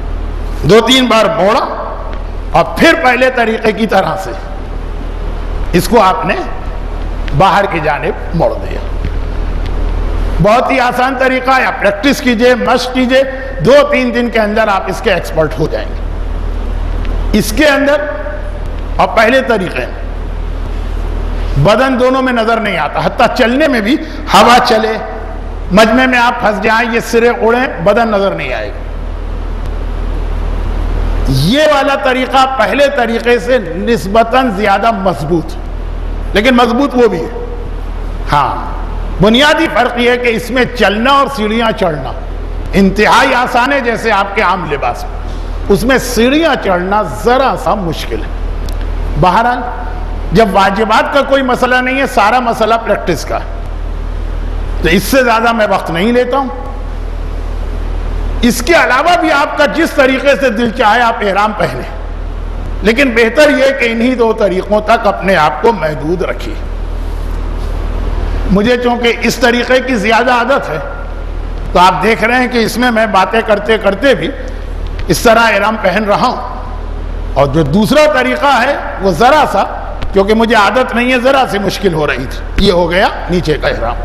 دو تین بار موڑا اور پھر پہلے طریقے کی طرح سے اس کو آپ نے باہر کی جانب موڑ دیا. بہت ہی آسان طریقہ ہے. آپ پریکٹس کیجئے, مشق کیجئے, دو تین دن کے اندر آپ اس کے ایکسپرٹ ہو جائیں گے. اس کے اندر اور پہلے طریقے میں بدن دونوں میں نظر نہیں آتا, حتیٰ چلنے میں بھی ہوا چلے, مجمع میں آپ پھنس جائیں, یہ سرے اڑیں, بدن نظر نہیں آئے گا. یہ والا طریقہ پہلے طریقے سے نسبتاً زیادہ مضبوط, لیکن مضبوط وہ بھی ہے. ہاں, بنیادی فرق یہ ہے کہ اس میں چلنا اور سیڑھیاں چڑھنا انتہائی آسان ہے, جیسے آپ کے عام لباس میں. اس میں سیڑھیاں چڑھنا ذرا سا مشکل ہے. بہرحال جب واجبات کا کوئی مسئلہ نہیں ہے, سارا مسئلہ پریکٹس کا ہے, تو اس سے زیادہ میں وقت نہیں لیتا ہوں. اس کے علاوہ بھی آپ کا جس طریقے سے دل چاہے آپ احرام پہنیں, لیکن بہتر یہ کہ انہی دو طریقوں تک اپنے آپ کو محدود رکھیے. مجھے چونکہ اس طریقے کی زیادہ عادت ہے, تو آپ دیکھ رہے ہیں کہ اس میں میں باتیں کرتے کرتے بھی اس طرح احرام پہن رہا ہوں. اور جو دوسرا طریقہ ہے وہ ذرا سا, کیونکہ مجھے عادت نہیں ہے, ذرا سی مشکل ہو رہی تھی. یہ ہو گیا نیچے کا احرام.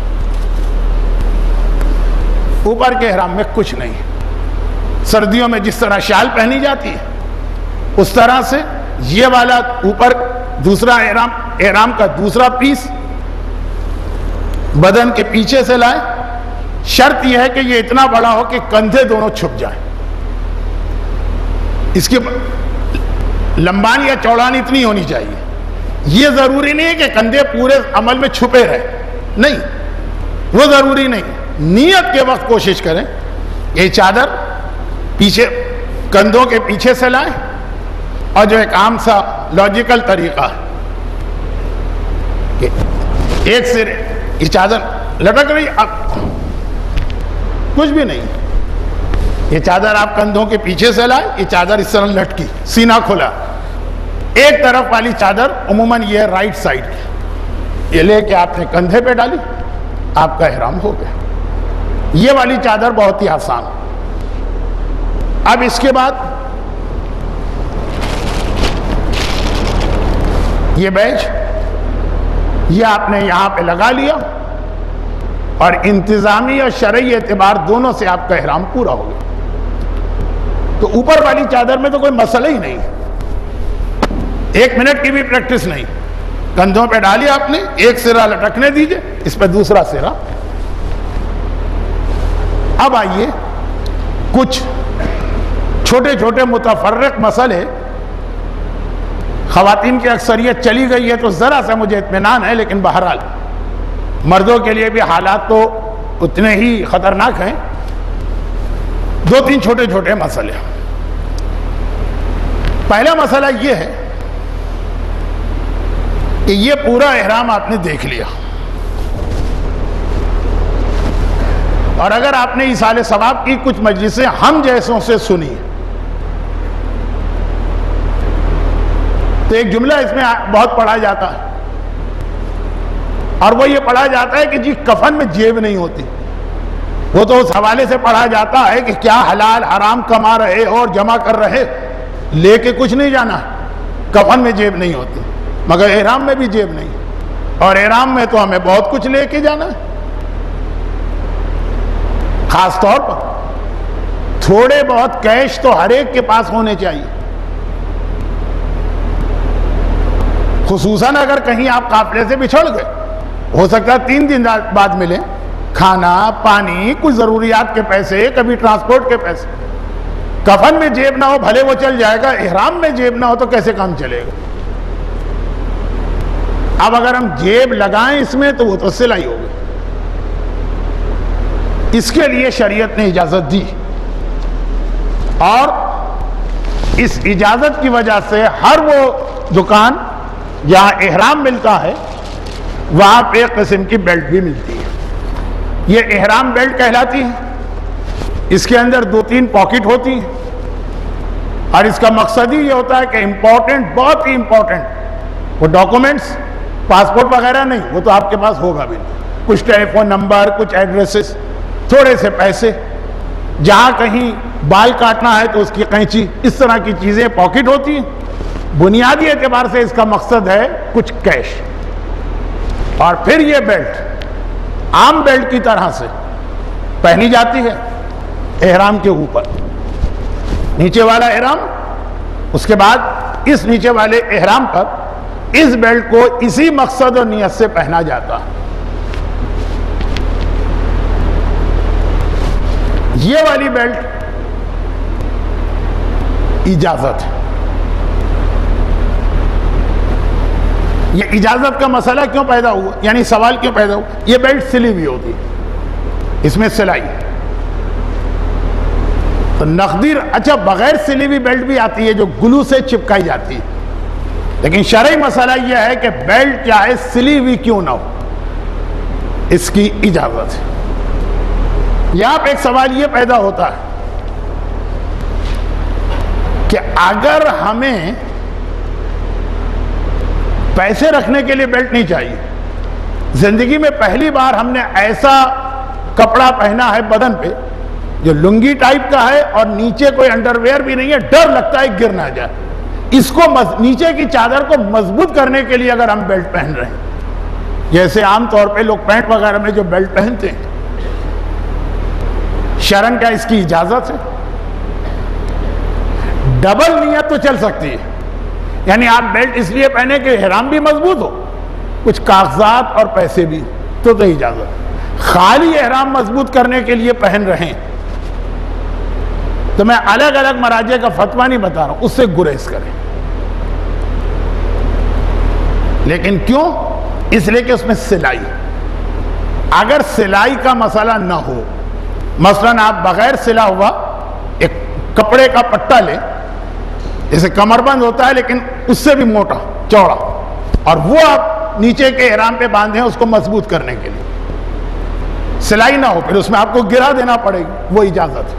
اوپر کے احرام میں کچھ نہیں. سردیوں میں جس طرح شال پہنی جاتی ہے اس طرح سے یہ والا اوپر دوسرا احرام, احرام کا دوسرا پیس بدن کے پیچھے سے لائیں. شرط یہ ہے کہ یہ اتنا بڑا ہو کہ کندھے دونوں چھپ جائیں. اس کی لمبانی یا چوڑانی اتنی ہونی چاہیے. یہ ضروری نہیں ہے کہ کندھے پورے عمل میں چھپے رہے, نہیں, وہ ضروری نہیں. نیت کے وقت کوشش کریں یہ چادر پیچھے کندھوں کے پیچھے سے لائیں, اور جو ایک عام سا لاجیکل طریقہ ہے کہ ایک سرے یہ چادر لٹک رہی, اب کچھ بھی نہیں, یہ چادر آپ کندھوں کے پیچھے سے لائیں, یہ چادر اس طرح لٹکی, سینہ کھلا. ایک طرف والی چادر عموماً یہ رائٹ سائڈ کی, یہ لے کے آپ نے کندھے پہ ڈالی, آپ کا احرام ہو گیا. یہ والی چادر بہت ہی آسان. اب اس کے بعد یہ بیج یہ آپ نے یہاں پہ لگا لیا, اور انتظامی اور شرعی اعتبار دونوں سے آپ کا احرام پورا ہو گیا. تو اوپر والی چادر میں تو کوئی مسئلہ ہی نہیں, ایک منٹ کی بھی پریکٹس نہیں. کندھوں پہ ڈالی آپ نے, ایک سرا لٹکنے دیجئے, اس پہ دوسرا سرا. اب آئیے کچھ چھوٹے چھوٹے متفرق مسئلے. خواتین کی اکثریت چلی گئی ہے تو ذرا سا مجھے اطمینان ہے, لیکن بہرحال مردوں کے لیے بھی حالات تو اتنے ہی خطرناک ہیں. دو تین چھوٹے چھوٹے مسئلے. پہلا مسئلہ یہ ہے کہ یہ پورا احرام آپ نے دیکھ لیا, اور اگر آپ نے ایصال ثواب کی کچھ مجلسیں ہم جیسوں سے سنی تو ایک جملہ اس میں بہت پڑھا جاتا ہے, اور وہ یہ پڑھا جاتا ہے کہ جی کفن میں جیب نہیں ہوتی. وہ تو اس حوالے سے پڑھا جاتا ہے کہ کیا حلال حرام کما رہے اور جمع کر رہے, لے کے کچھ نہیں جانا. کفن میں جیب نہیں ہوتی, مگر احرام میں بھی جیب نہیں, اور احرام میں تو ہمیں بہت کچھ لے کے جانا ہے. خاص طور پر تھوڑے بہت کیش تو ہر ایک کے پاس ہونے چاہیے, خصوصاً اگر کہیں آپ قافلے سے بچھڑ گئے, ہو سکتا ہے تین دن بعد ملیں. کھانا پانی, کچھ ضروریات کے پیسے, کبھی ٹرانسپورٹ کے پیسے. کفن میں جیب نہ ہو بھلے وہ چل جائے گا, احرام میں جیب نہ ہو تو کیسے کام چلے گا. اب اگر ہم جیب لگائیں اس میں تو وہ تو سلائی ہوگی. اس کے لیے شریعت نے اجازت دی, اور اس اجازت کی وجہ سے ہر وہ دکان جہاں احرام ملتا ہے وہاں پہ ایک قسم کی بیلٹ بھی ملتی ہے. یہ احرام بیلٹ کہلاتی ہے. اس کے اندر دو تین پاکٹ ہوتی ہیں, اور اس کا مقصد ہی یہ ہوتا ہے کہ امپورٹنٹ, بہت ہی امپورٹنٹ وہ ڈاکومنٹس, پاسپورٹ وغیرہ نہیں, وہ تو آپ کے پاس ہوگا بھی نہیں, کچھ ٹیلی فون نمبر, کچھ ایڈریسز, تھوڑے سے پیسے, جہاں کہیں بال کاٹنا ہے تو اس کی قینچی, اس طرح کی چیزیں پاکٹ ہوتی ہیں. بنیادی اعتبار سے اس کا مقصد ہے کچھ کیش. اور پھر یہ بیلٹ عام بیلٹ کی طرح سے پہنی جاتی ہے احرام کے اوپر، نیچے والا احرام، اس کے بعد اس نیچے والے احرام پر اس بیلٹ کو اسی مقصد اور نیت سے پہنا جاتا ہے. یہ والی بیلٹ اجازت ہے. یہ اجازت کا مسئلہ کیوں پیدا ہوا، یعنی سوال کیوں پیدا ہوا؟ یہ بیلٹ سلی ہوئی ہوتی ہے، اس میں سلائی. تو نقدی اچھا بغیر سلی ہوئی بیلٹ بھی آتی ہے جو گلو سے چپکائی جاتی ہے، لیکن شرعی مسئلہ یہ ہے کہ بیلٹ چاہے سلی ہوئی کیوں نہ ہو، اس کی اجازت ہے. یہاں پہ ایک سوال یہ پیدا ہوتا ہے کہ اگر ہمیں پیسے رکھنے کے لیے بیلٹ نہیں چاہیے، زندگی میں پہلی بار ہم نے ایسا کپڑا پہنا ہے بدن پہ جو لنگی ٹائپ کا ہے اور نیچے کوئی انڈر ویئر بھی نہیں ہے، ڈر لگتا ہے گر نہ جائے، اس کو نیچے کی چادر کو مضبوط کرنے کے لیے اگر ہم بیلٹ پہن رہے ہیں، جیسے عام طور پہ لوگ پینٹ وغیرہ میں جو بیلٹ پہنتے ہیں، شرعاً کیا اس کی اجازت ہے؟ ڈبل نیت تو چل سکتی ہے، یعنی آپ بیلٹ اس لیے پہنے کہ احرام بھی مضبوط ہو، کچھ کاغذات اور پیسے بھی، تو تو اجازت. خالی احرام مضبوط کرنے کے لیے پہن رہے ہیں تو میں الگ الگ مراجع کا فتویٰ نہیں بتا رہا ہوں، اس سے گریز کریں. لیکن کیوں؟ اس لیے کہ اس میں سلائی. اگر سلائی کا مسئلہ نہ ہو، مثلاً آپ بغیر سلا ہوا ایک کپڑے کا پٹا لیں، جیسے کمر بند ہوتا ہے لیکن اس سے بھی موٹا چوڑا، اور وہ آپ نیچے کے احرام پہ باندھیں اس کو مضبوط کرنے کے لیے، سلائی نہ ہو، پھر اس میں آپ کو گرا دینا پڑے گی، وہ اجازت ہے.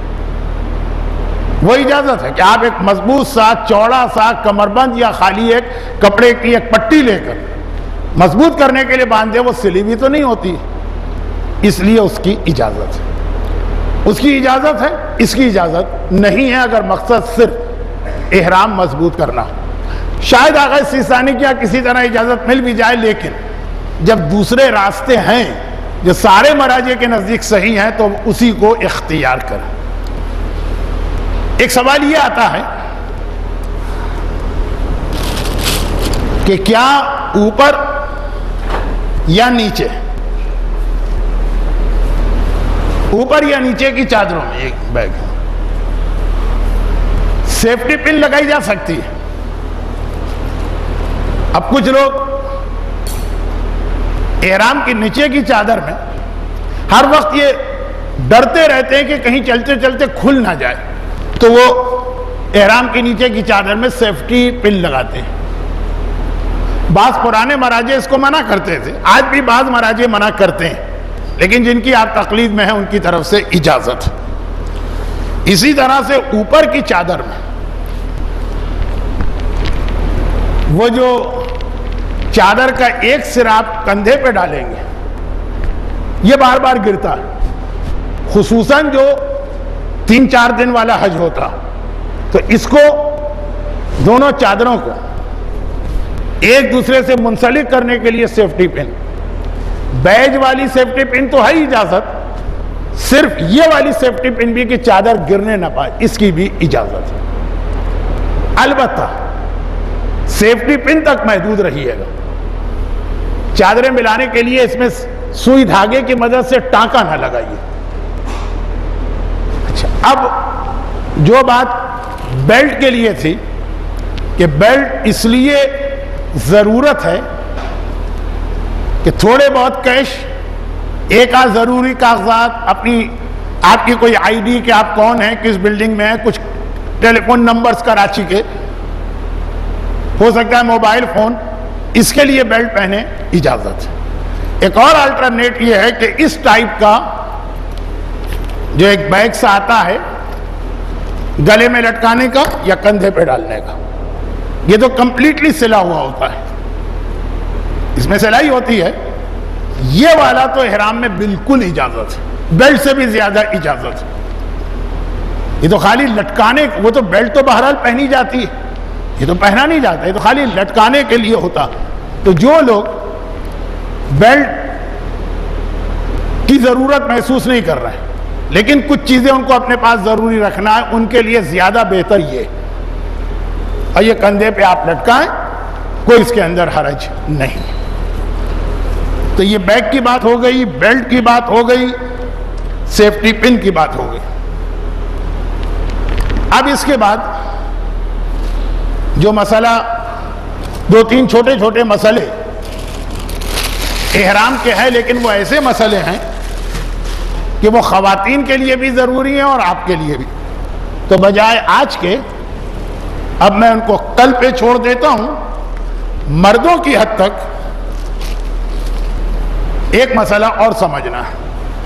وہ اجازت ہے کہ آپ ایک مضبوط سا چوڑا سا کمر بند یا خالی ایک کپڑے کی ایک پٹی لے کر مضبوط کرنے کے لیے باندھیں، وہ سلی ہوئی تو نہیں ہوتی، اس لیے اس کی اجازت ہے. اس کی اجازت ہے، اس کی اجازت نہیں ہے اگر مقصد صرف احرام مضبوط کرنا. شاید آغا سیستانی کیا کسی طرح اجازت مل بھی جائے، لیکن جب دوسرے راستے ہیں جو سارے مراجع کے نزدیک صحیح ہیں تو اسی کو اختیار کریں. ایک سوال یہ آتا ہے کہ کیا اوپر یا نیچے، اوپر یا نیچے کی چادروں میں ایک بیگ سیفٹی پن لگائی جا سکتی ہے؟ اب کچھ لوگ احرام کی نیچے کی چادر میں ہر وقت یہ ڈرتے رہتے ہیں کہ کہیں چلتے چلتے کھل نہ جائے، تو وہ احرام کی نیچے کی چادر میں سیفٹی پن لگاتے ہیں. بعض پرانے مراجع اس کو منع کرتے تھے، آج بھی بعض مراجع منع کرتے ہیں، لیکن جن کی آپ تقلید میں ہیں ان کی طرف سے اجازت. اسی طرح سے اوپر کی چادر میں وہ جو چادر کا ایک سرا آپ کندھے پہ ڈالیں گے، یہ بار بار گرتا ہے، خصوصاً جو تین چار دن والا حج ہوتا، تو اس کو دونوں چادروں کو ایک دوسرے سے منسلک کرنے کے لیے سیفٹی پن، بیج والی سیفٹی پن تو ہے اجازت، صرف یہ والی سیفٹی پن بھی کہ چادر گرنے نہ پائے، اس کی بھی اجازت ہے. البتہ سیفٹی پن تک محدود رہیے گا. چادریں ملانے کے لیے اس میں سوئی دھاگے کی مدد سے ٹانکا نہ لگائیے. اچھا، اب جو بات بیلٹ کے لیے تھی کہ بیلٹ اس لیے ضرورت ہے کہ تھوڑے بہت کیش، ایک آدھ ضروری کاغذات، اپنی آپ کی کوئی آئی ڈی کہ آپ کون ہیں، کس بلڈنگ میں ہیں، کچھ ٹیلی فون نمبرز کراچی کے، ہو سکتا ہے موبائل فون، اس کے لیے بیلٹ پہنے اجازت ہے. ایک اور الٹرنیٹ یہ ہے کہ اس ٹائپ کا جو ایک بیگ سے آتا ہے گلے میں لٹکانے کا یا کندھے پہ ڈالنے کا، یہ تو کمپلیٹلی سلا ہوا ہوتا ہے، اس میں سلائی ہوتی ہے. یہ والا تو احرام میں بالکل اجازت ہے، بیلٹ سے بھی زیادہ اجازت ہے. یہ تو خالی لٹکانے، وہ تو بیلٹ تو بہرحال پہنی جاتی ہے، یہ تو پہنا نہیں جاتا، یہ تو خالی لٹکانے کے لیے ہوتا. تو جو لوگ بیلٹ کی ضرورت محسوس نہیں کر رہے لیکن کچھ چیزیں ان کو اپنے پاس ضروری رکھنا ہے، ان کے لیے زیادہ بہتر یہ. اور یہ کندھے پہ آپ لٹکائیں، کوئی اس کے اندر حرج نہیں. تو یہ بیگ کی بات ہو گئی، بیلٹ کی بات ہو گئی، سیفٹی پن کی بات ہو گئی. اب اس کے بعد جو مسئلہ، دو تین چھوٹے چھوٹے مسئلے احرام کے ہیں لیکن وہ ایسے مسئلے ہیں کہ وہ خواتین کے لیے بھی ضروری ہیں اور آپ کے لیے بھی. تو بجائے آج کے اب میں ان کو کل پہ چھوڑ دیتا ہوں. مردوں کی حد تک ایک مسئلہ اور سمجھنا ہے،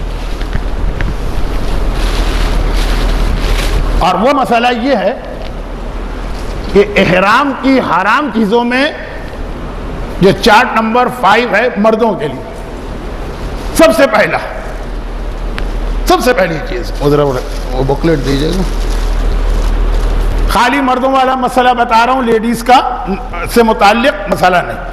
اور وہ مسئلہ یہ ہے کہ احرام کی حرام چیزوں میں جو چارٹ نمبر فائیو ہے مردوں کے لیے، سب سے پہلا سب سے پہلی چیز، وہ بکلیٹ دیجیے گا، خالی مردوں والا مسئلہ بتا رہا ہوں، لیڈیز کا سے متعلق مسئلہ نہیں.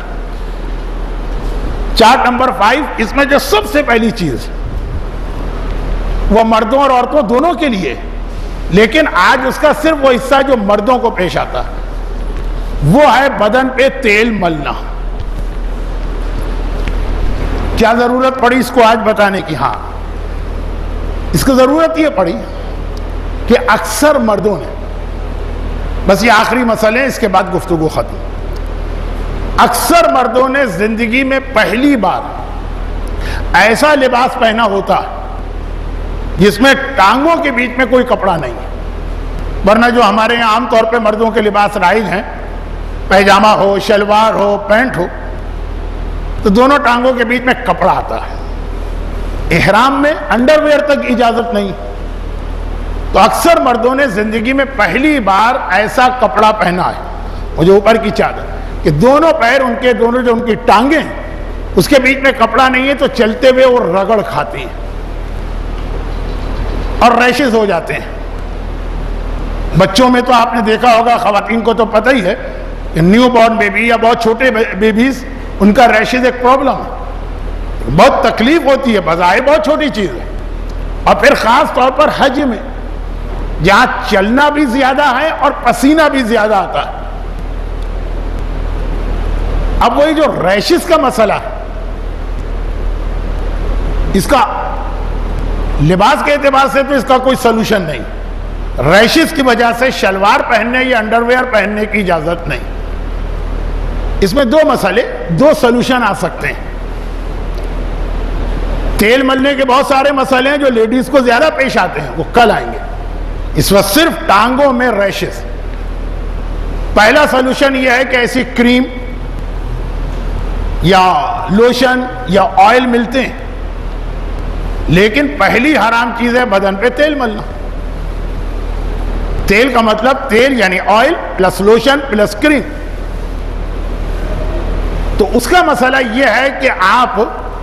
چارٹ نمبر فائیو، اس میں جو سب سے پہلی چیز وہ مردوں اور عورتوں دونوں کے لیے، لیکن آج اس کا صرف وہ حصہ جو مردوں کو پیش آتا ہے وہ ہے بدن پہ تیل ملنا. کیا ضرورت پڑی اس کو آج بتانے کی؟ ہاں، اس کو ضرورت یہ پڑی کہ اکثر مردوں نے، بس یہ آخری مسئلے ہیں اس کے بعد گفتگو ختم، اکثر مردوں نے زندگی میں پہلی بار ایسا لباس پہنا ہوتا جس میں ٹانگوں کے بیچ میں کوئی کپڑا نہیں ہے. ورنہ جو ہمارے یہاں عام طور پہ مردوں کے لباس رائج ہیں، پیجامہ ہو، شلوار ہو، پینٹ ہو، تو دونوں ٹانگوں کے بیچ میں کپڑا آتا ہے. احرام میں انڈر ویئر تک اجازت نہیں. تو اکثر مردوں نے زندگی میں پہلی بار ایسا کپڑا پہنا ہے، وہ جو اوپر کی چادر، کہ دونوں پیر ان کے دونوں جو ان کی ٹانگیں ہیں اس کے بیچ میں کپڑا نہیں ہے، تو چلتے ہوئے وہ رگڑ کھاتی ہیں اور ریشز ہو جاتے ہیں. بچوں میں تو آپ نے دیکھا ہوگا، خواتین کو تو پتہ ہی ہے کہ نیو بورن بیبی یا بہت چھوٹے بیبیز، ان کا ریشز ایک پرابلم ہے، بہت تکلیف ہوتی ہے، بظاہر بہت چھوٹی چیز ہے. اور پھر خاص طور پر حج میں جہاں چلنا بھی زیادہ ہے اور پسینہ بھی زیادہ آتا ہے. اب وہی جو ریشز کا مسئلہ ہے، اس کا لباس کے اعتبار سے تو اس کا کوئی سلوشن نہیں. ریشز کی وجہ سے شلوار پہننے یا انڈر ویئر پہننے کی اجازت نہیں. اس میں دو مسئلے، دو سلوشن آ سکتے ہیں. تیل ملنے کے بہت سارے مسئلے ہیں جو لیڈیز کو زیادہ پیش آتے ہیں، وہ کل آئیں گے. اس وقت صرف ٹانگوں میں ریشز. پہلا سلوشن یہ ہے کہ ایسی کریم یا لوشن یا آئل ملتے ہیں، لیکن پہلی حرام چیز ہے بدن پہ تیل ملنا. تیل کا مطلب تیل یعنی oil plus lotion plus cream. تو اس کا مسئلہ یہ ہے کہ آپ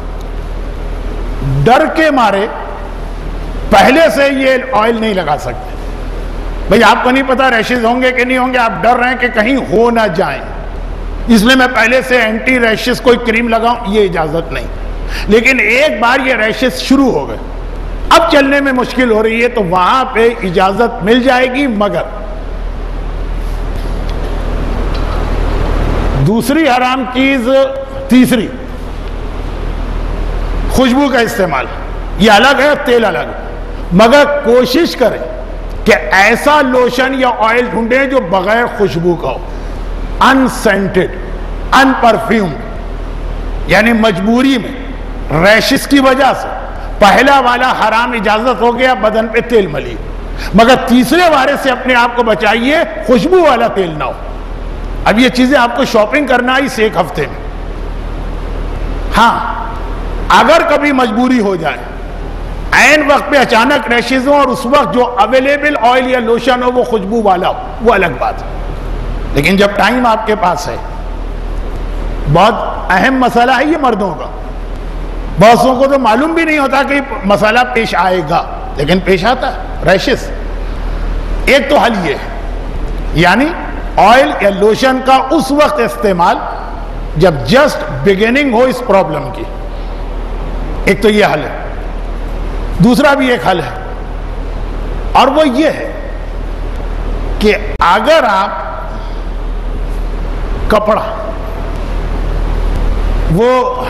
ڈر کے مارے پہلے سے یہ آئل نہیں لگا سکتے. بھئی آپ کو نہیں پتا ریشز ہوں گے کہ نہیں ہوں گے، آپ ڈر رہے ہیں کہ کہیں ہو نہ جائیں، اس لیے میں پہلے سے اینٹی ریشز کوئی کریم لگاؤں، یہ اجازت نہیں. لیکن ایک بار یہ ریشز شروع ہو گئے، اب چلنے میں مشکل ہو رہی ہے، تو وہاں پہ اجازت مل جائے گی. مگر دوسری حرام چیز، تیسری، خوشبو کا استعمال، یہ الگ ہے، تیل الگ ہے. مگر کوشش کریں کہ ایسا لوشن یا آئل ڈھونڈیں جو بغیر خوشبو کا ہو، ان سینٹڈ، ان پرفیومڈ. یعنی مجبوری میں ریشز کی وجہ سے پہلا والا حرام اجازت ہو گیا، بدن پہ تیل ملی، مگر تیسرے وارے سے اپنے آپ کو بچائیے، خوشبو والا تیل نہ ہو. اب یہ چیزیں آپ کو شاپنگ کرنا اس ایک ہفتے میں. ہاں، اگر کبھی مجبوری ہو جائے، عین وقت پہ اچانک ریشز ہو اور اس وقت جو اویلیبل آئل یا لوشن ہو وہ خوشبو والا ہو، وہ الگ بات ہے. لیکن جب ٹائم آپ کے پاس ہے، بہت اہم مسئلہ ہے یہ مردوں کا. بہتوں کو تو معلوم بھی نہیں ہوتا کہ مسئلہ پیش آئے گا، لیکن پیش آتا ہے. ریشز، ایک تو حل یہ ہے، یعنی آئل یا لوشن کا اس وقت استعمال جب جسٹ بگننگ ہو اس پرابلم کی. ایک تو یہ حل ہے. دوسرا بھی ایک حل ہے اور وہ یہ ہے کہ اگر آپ کپڑا وہ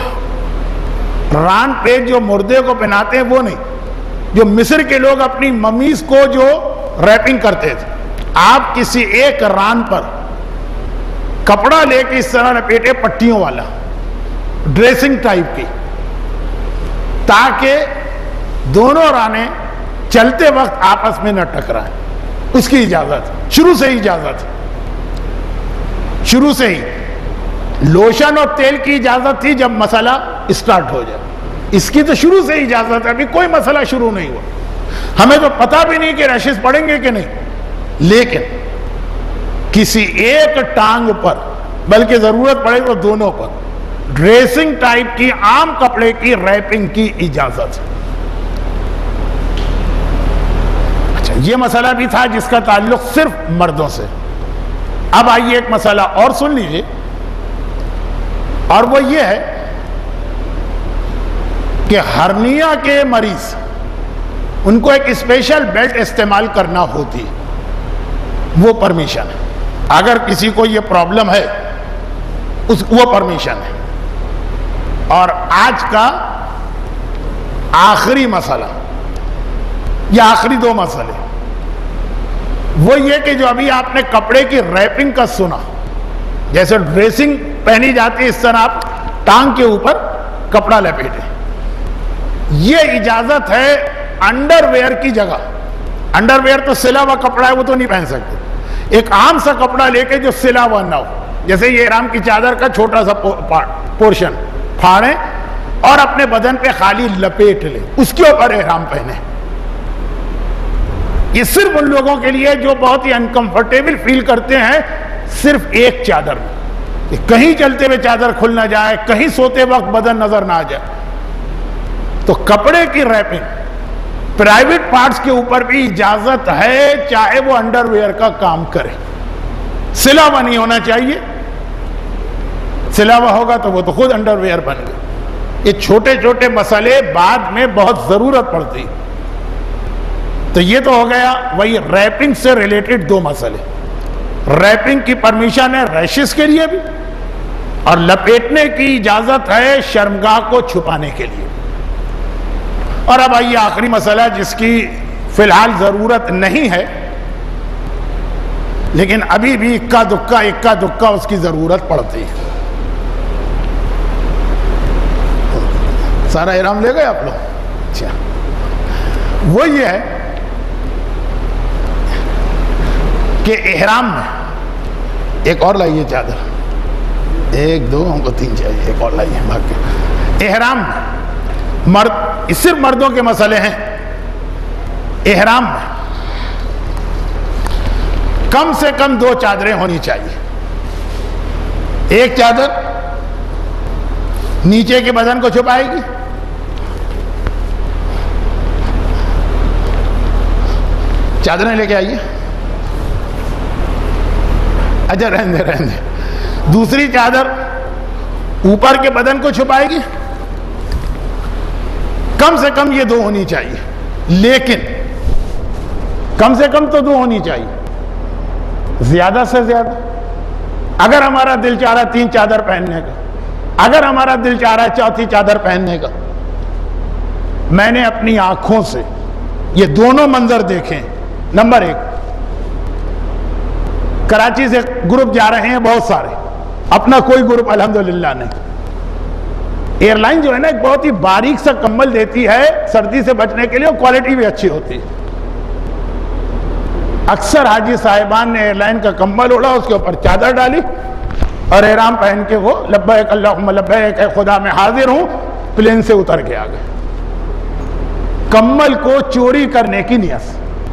ران پہ جو مردے کو پہناتے ہیں وہ نہیں، جو مصر کے لوگ اپنی ممیز کو جو ریپنگ کرتے تھے، آپ کسی ایک ران پر کپڑا لے کے اس طرح لپیٹے پٹیوں والا ڈریسنگ ٹائپ کی، تاکہ دونوں رانے چلتے وقت آپس میں نہ ٹکرائیں. اس کی اجازت شروع سے ہی اجازت شروع سے ہی لوشن اور تیل کی اجازت تھی جب مسئلہ اسٹارٹ ہو جائے. اس کی تو شروع سے ہی اجازت ہے. ابھی کوئی مسئلہ شروع نہیں ہوا، ہمیں تو پتہ بھی نہیں کہ ریشز پڑیں گے کہ نہیں، لیکن کسی ایک ٹانگ پر بلکہ ضرورت پڑے تو دونوں پر ڈریسنگ ٹائپ کی عام کپڑے کی ریپنگ کی اجازت. اچھا، یہ مسئلہ بھی تھا جس کا تعلق صرف مردوں سے. اب آئیے ایک مسئلہ اور سن لیجئے، اور وہ یہ ہے کہ ہرنیا کے مریض ان کو ایک اسپیشل بیلٹ استعمال کرنا ہوتی، وہ پرمیشن ہے. اگر کسی کو یہ پرابلم ہے اس وہ پرمیشن ہے. اور آج کا آخری مسئلہ یا آخری دو مسئلے وہ یہ کہ جو ابھی آپ نے کپڑے کی ریپنگ کا سنا، جیسے ڈریسنگ پہنی جاتی ہے اس طرح آپ ٹانگ کے اوپر کپڑا لپیٹے، یہ اجازت ہے انڈر ویئر کی جگہ. انڈر ویئر تو سلا ہوا کپڑا ہے، وہ تو نہیں پہن سکتے. ایک عام سا کپڑا لے کے جو سلا ہوا نہ ہو، جیسے یہ احرام کی چادر کا چھوٹا سا پورشن پھاڑیں اور اپنے بدن پہ خالی لپیٹ لیں، اس کے اوپر احرام پہنے. یہ صرف ان لوگوں کے لیے جو بہت ہی انکمفرٹیبل فیل کرتے ہیں صرف ایک چادر میں، کہیں چلتے ہوئے چادر کھل نہ جائے، کہیں سوتے وقت بدن نظر نہ آ جائے. تو کپڑے کی ریپنگ پرائیویٹ پارٹس کے اوپر بھی اجازت ہے، چاہے وہ انڈر ویئر کا کام کرے. سلا ہوا نہیں ہونا چاہیے، سلا ہوا ہوگا تو وہ تو خود انڈر ویئر بن گئے. یہ چھوٹے چھوٹے مسئلے بعد میں بہت ضرورت پڑتی. تو یہ تو ہو گیا وہی ریپنگ سے ریلیٹڈ دو مسئلے. ریپنگ کی پرمیشن ہے ریشز کے لیے بھی، اور لپیٹنے کی اجازت ہے شرمگاہ کو چھپانے کے لیے. اور اب آئیے آخری مسئلہ جس کی فی الحال ضرورت نہیں ہے، لیکن ابھی بھی اکا دکا اکا دکا اس کی ضرورت پڑتی ہے. سارا احرام لے گئے آپ لوگ؟ اچھا، وہ یہ ہے کہ احرام میں ایک اور لائیے چادر، ایک دو ہم کو تین چاہیے، ایک اور لائیے بھاگ کے. احرام میں مرد، صرف مردوں کے مسئلے ہیں. احرام میں کم سے کم دو چادریں ہونی چاہیے. ایک چادر نیچے کے بدن کو چھپائے گی، چادریں لے کے آئیے. اچھا رہنے رہنے دوسری چادر اوپر کے بدن کو چھپائے گی. کم سے کم یہ دو ہونی چاہیے، لیکن کم سے کم تو دو ہونی چاہیے، زیادہ سے زیادہ. اگر ہمارا دل چاہ رہا ہے تین چادر پہننے کا، اگر ہمارا دل چاہ رہا ہے چوتھی چادر پہننے کا، میں نے اپنی آنکھوں سے یہ دونوں منظر دیکھیں. نمبر ایک، کراچی سے گروپ جا رہے ہیں بہت سارے، اپنا کوئی گروپ الحمدللہ نہیں. ایئر لائن جو ہے نا ایک بہت ہی باریک سا کمبل دیتی ہے سردی سے بچنے کے لیے، اور کوالٹی بھی اچھی ہوتی ہے. اکثر حاجی صاحبان نے ایئر لائن کا کمبل اوڑھا، اس کے اوپر چادر ڈالی اور احرام پہن کے وہ لبیک اللہم لبیک اے خدا میں حاضر ہوں، پلین سے اتر کے آ گئے. کمبل کو چوری کرنے کی نیت.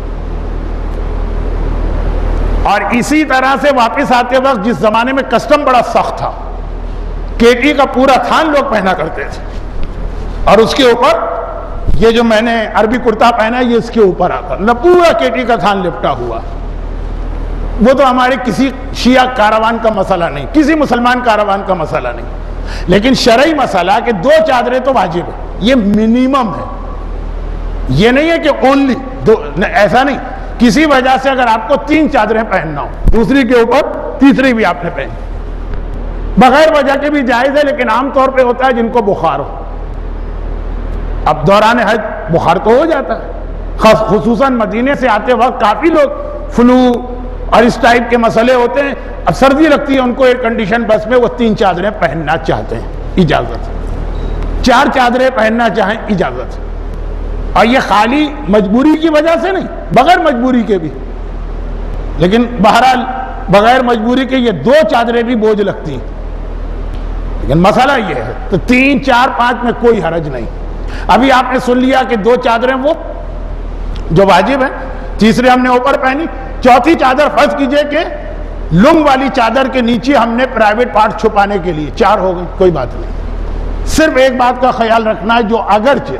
اور اسی طرح سے واپس آتے وقت جس زمانے میں کسٹم بڑا سخت تھا، کیٹی کا پورا تھان لوگ پہنا کرتے تھے، اور اس کے اوپر یہ جو میں نے عربی کرتا پہنا یہ اس کے اوپر آتا، نہ پورا کیٹی کا تھان لپٹا ہوا. وہ تو ہمارے کسی شیعہ کاروان کا مسئلہ نہیں، کسی مسلمان کاروان کا مسئلہ نہیں، لیکن شرعی مسئلہ کہ دو چادریں تو واجب ہے، یہ منیمم ہے، یہ نہیں ہے کہ اونلی دو، ایسا نہیں، کسی وجہ سے اگر آپ کو تین چادریں پہننا ہو، دوسری کے اوپر تیسری بھی آپ نے پہنی، بغیر وجہ کے بھی جائز ہے، لیکن عام طور پہ ہوتا ہے جن کو بخار ہو، اب دوران حج بخار تو ہو جاتا ہے، خصوصاً مدینے سے آتے وقت کافی لوگ فلو اور اس ٹائپ کے مسئلے ہوتے ہیں، اب سردی لگتی ہے ان کو ایئر کنڈیشن بس میں، وہ تین چادریں پہننا چاہتے ہیں، اجازت ہے، چار چادریں پہننا چاہیں اجازت ہے، اور یہ خالی مجبوری کی وجہ سے نہیں، بغیر مجبوری کے بھی، لیکن بہرحال بغیر مجبوری کے یہ دو چادریں بھی بوجھ لگتی ہیں، لیکن مسئلہ یہ ہے تو تین چار پانچ میں کوئی حرج نہیں۔ ابھی آپ نے سن لیا کہ دو چادریں وہ جو واجب ہیں، تیسرے ہم نے اوپر پہنی، چوتھی چادر فرض کیجئے کہ لنگ والی چادر کے نیچے ہم نے پرائیویٹ پارٹ چھپانے کے لیے، چار ہو گئی، کوئی بات نہیں، صرف ایک بات کا خیال رکھنا ہے جو اگرچہ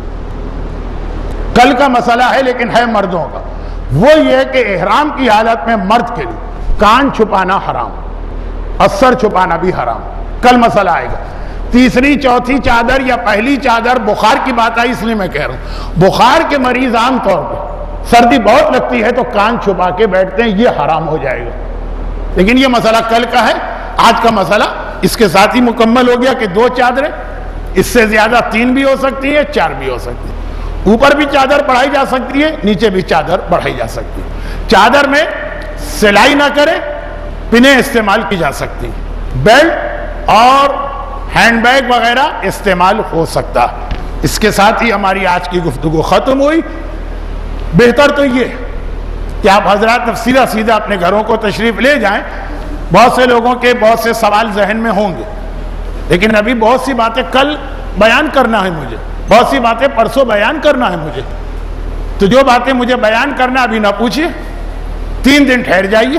کل کا مسئلہ ہے لیکن ہے مردوں کا، وہ یہ ہے کہ احرام کی حالت میں مرد کے لیے کان چھپانا حرام اور سر چھپانا بھی حرام، کل مسئلہ آئے گا۔ تیسری چوتھی چادر یا پہلی چادر، بخار کی بات آئی اس لیے میں کہہ رہا ہوں، بخار کے مریض عام طور پہ سردی بہت لگتی ہے تو کان چھپا کے بیٹھتے ہیں، یہ حرام ہو جائے گا، لیکن یہ مسئلہ کل کا ہے، آج کا مسئلہ اس کے ساتھ ہی مکمل ہو گیا کہ دو چادریں، اس سے زیادہ تین بھی ہو سکتی ہے، چار بھی ہو سکتی ہے، اوپر بھی چادر بڑھائی جا سکتی ہے، نیچے بھی چادر بڑھائی جا سکتی ہے، چادر میں سلائی نہ کرے، پنیں استعمال کی جا سکتی ہیں، بیلٹ اور ہینڈ بیگ وغیرہ استعمال ہو سکتا ہے۔ اس کے ساتھ ہی ہماری آج کی گفتگو ختم ہوئی۔ بہتر تو یہ کہ آپ حضرات تفصیلہ سیدھا اپنے گھروں کو تشریف لے جائیں، بہت سے لوگوں کے بہت سے سوال ذہن میں ہوں گے، لیکن ابھی بہت سی باتیں کل بیان کرنا ہے مجھے، بہت سی باتیں پرسوں بیان کرنا ہے مجھے، تو جو باتیں مجھے بیان کرنا ابھی نہ پوچھیے، تین دن ٹھہر جائیے۔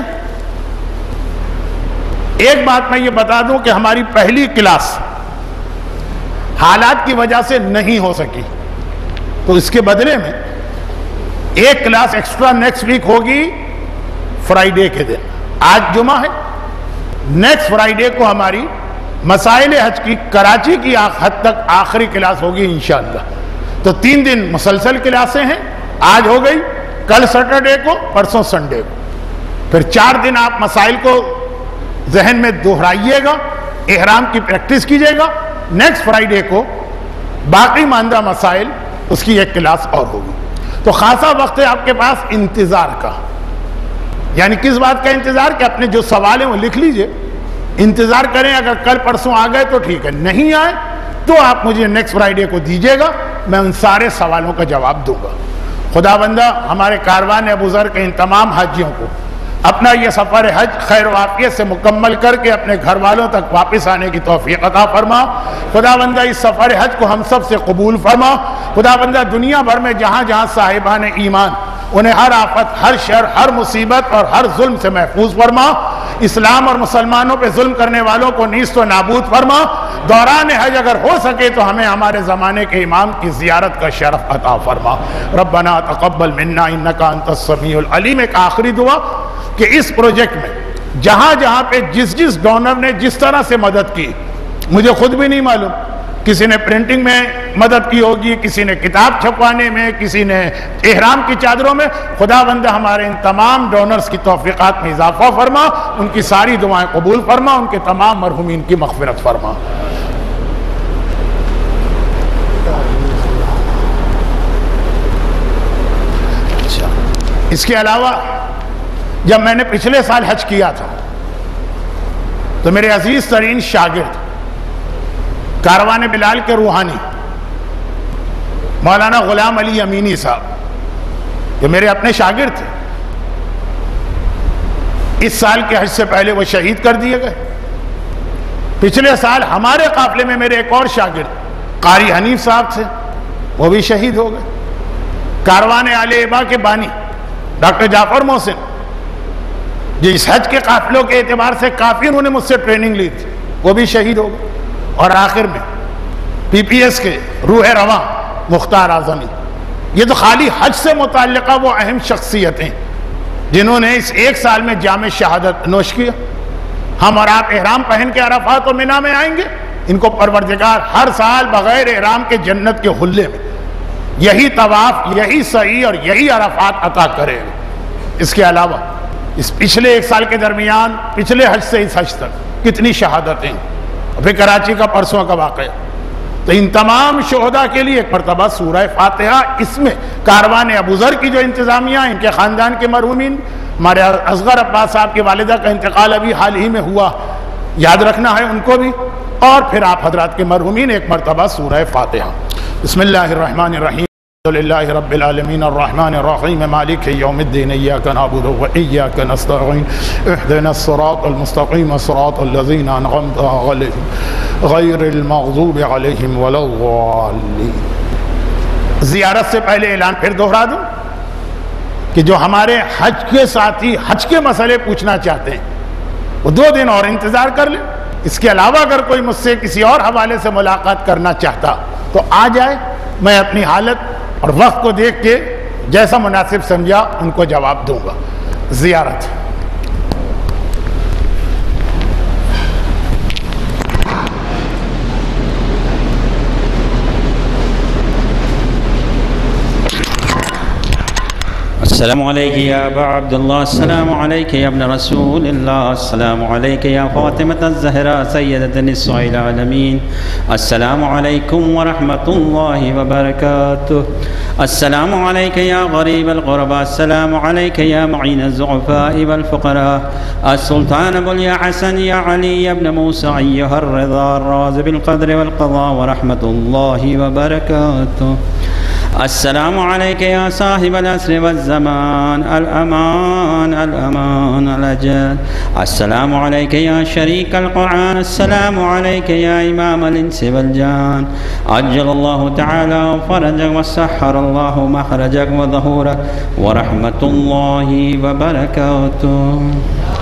ایک بات میں یہ بتا دوں کہ ہماری پہلی کلاس حالات کی وجہ سے نہیں ہو سکی، تو اس کے بدلے میں ایک کلاس ایکسٹرا نیکسٹ ویک ہوگی فرائیڈے کے دن، آج جمعہ ہے، نیکسٹ فرائیڈے کو ہماری مسائل حج کی کراچی کی حد تک آخری کلاس ہوگی انشاءاللہ۔ تو تین دن مسلسل کلاسیں ہیں، آج ہو گئی، کل سیٹرڈے کو، پرسوں سنڈے کو، پھر چار دن آپ مسائل کو ذہن میں دہرائیے گا، احرام کی پریکٹس کیجیے گا، نیکسٹ فرائیڈے کو باقی ماندہ مسائل اس کی ایک کلاس اور ہوگی۔ تو خاصا وقت ہے آپ کے پاس انتظار کا، یعنی کس بات کا انتظار کہ اپنے جو سوال ہیں وہ لکھ لیجئے، انتظار کریں، اگر کل پرسوں آ گئے تو ٹھیک ہے، نہیں آئے تو آپ مجھے نیکسٹ فرائیڈے کو دیجیے گا، میں ان سارے سوالوں کا جواب دوں گا۔ خدا بندہ ہمارے کاروان ابو ذر کے ان تمام حاجیوں کو اپنا یہ سفر حج خیر و عافیت سے مکمل کر کے اپنے گھر والوں تک واپس آنے کی توفیق عطا فرما۔ خدا بندہ اس سفر حج کو ہم سب سے قبول فرما۔ خدا بندہ دنیا بھر میں جہاں جہاں صاحبان ایمان انہیں ہر آفت، ہر شر، ہر مصیبت اور ہر ظلم سے محفوظ فرما۔ اسلام اور مسلمانوں پہ ظلم کرنے والوں کو نیست و نابود فرما۔ دوران حج اگر ہو سکے تو ہمیں ہمارے زمانے کے امام کی زیارت کا شرف عطا فرما۔ ربنا تقبل منا انک انت السمیع العلیم۔ ایک آخری دعا کہ اس پروجیکٹ میں جہاں جہاں پہ جس جس ڈونر نے جس طرح سے مدد کی، مجھے خود بھی نہیں معلوم، کسی نے پرنٹنگ میں مدد کی ہوگی، کسی نے کتاب چھپوانے میں، کسی نے احرام کی چادروں میں، خدا بندہ ہمارے ان تمام ڈونرز کی توفیقات میں اضافہ فرما، ان کی ساری دعائیں قبول فرما، ان کے تمام مرحومین کی مغفرت فرما۔ اس کے علاوہ جب میں نے پچھلے سال حج کیا تھا تو میرے عزیز ترین شاگرد کاروان بلال کے روحانی مولانا غلام علی امینی صاحب جو میرے اپنے شاگرد تھے، اس سال کے حج سے پہلے وہ شہید کر دیے گئے۔ پچھلے سال ہمارے قافلے میں میرے ایک اور شاگرد قاری حنیف صاحب تھے، وہ بھی شہید ہو گئے۔ کاروان آل ابا کے بانی ڈاکٹر جعفر محسن جو اس حج کے قافلوں کے اعتبار سے کافی انہوں نے مجھ سے ٹریننگ لی تھی، وہ بھی شہید ہو گئے۔ اور آخر میں پی پی ایس کے روح رواں مختار اعظمی، یہ تو خالی حج سے متعلقہ وہ اہم شخصیتیں جنہوں نے اس ایک سال میں جام شہادت نوش کیا. ہم اور آپ احرام پہن کے عرفات و منا میں آئیں گے، ان کو پروردگار ہر سال بغیر احرام کے جنت کے حلے میں یہی طواف، یہی سعی اور یہی عرفات عطا کرے گا. اس کے علاوہ اس پچھلے ایک سال کے درمیان پچھلے حج سے اس حج تک کتنی شہادتیں، پھر کراچی کا پرسوں کا واقعہ. تو ان تمام شہداء کے لیے ایک مرتبہ سورہ فاتحہ، اس میں کاروان ابو ذر کی جو انتظامیہ، ان کے خاندان کے مرحومین، ہمارے اصغر عباس صاحب کی والدہ کا انتقال ابھی حال ہی میں ہوا، یاد رکھنا ہے ان کو بھی، اور پھر آپ حضرات کے مرحومین ایک مرتبہ سورہ فاتحہ. بسم اللہ الرحمن الرحیم. الحمد للہ رب العالمین الرحمن الرحیم مالک یوم الدین ایاک نعبد و ایاک نستعین اہدنا الصراط المستقیم صراط الذین انعمت علیہم غیر المغضوب علیہم ولا الضالین. زیارت سے پہلے اعلان پھر دوہرا دوں کہ جو ہمارے حج کے ساتھی حج کے مسئلے پوچھنا چاہتے ہیں وہ دو دن اور انتظار کر لیں. اس کے علاوہ اگر کوئی مجھ سے کسی اور حوالے سے ملاقات کرنا چاہتا تو آ جائے، میں اپنی حالت اور وقت کو دیکھ کے جیسا مناسب سمجھا ان کو جواب دوں گا. زیارت السلام عليك يا أبا عبد الله، السلام عليك يا ابن رسول الله، السلام عليك يا فاطمة الزهراء سيدة نساء العالمين، السلام عليكم ورحمة الله وبركاته. السلام عليك يا غريب الغرباء، السلام عليك يا معين الضعفاء والفقراء، السلطان أبو يا حسن يا علي يا ابن موسى أيها الرضا الراز بالقدر والقضاء ورحمة الله وبركاته. السلام عليك يا صاحب العصر والزمان، الأمان الأمان الأجل. السلام عليك يا شريك القرآن، السلام عليك يا إمام الإنس والجان. عجل الله تعالى فرجك وسحر الله مخرجك وظهورك ورحمة الله وبركاته.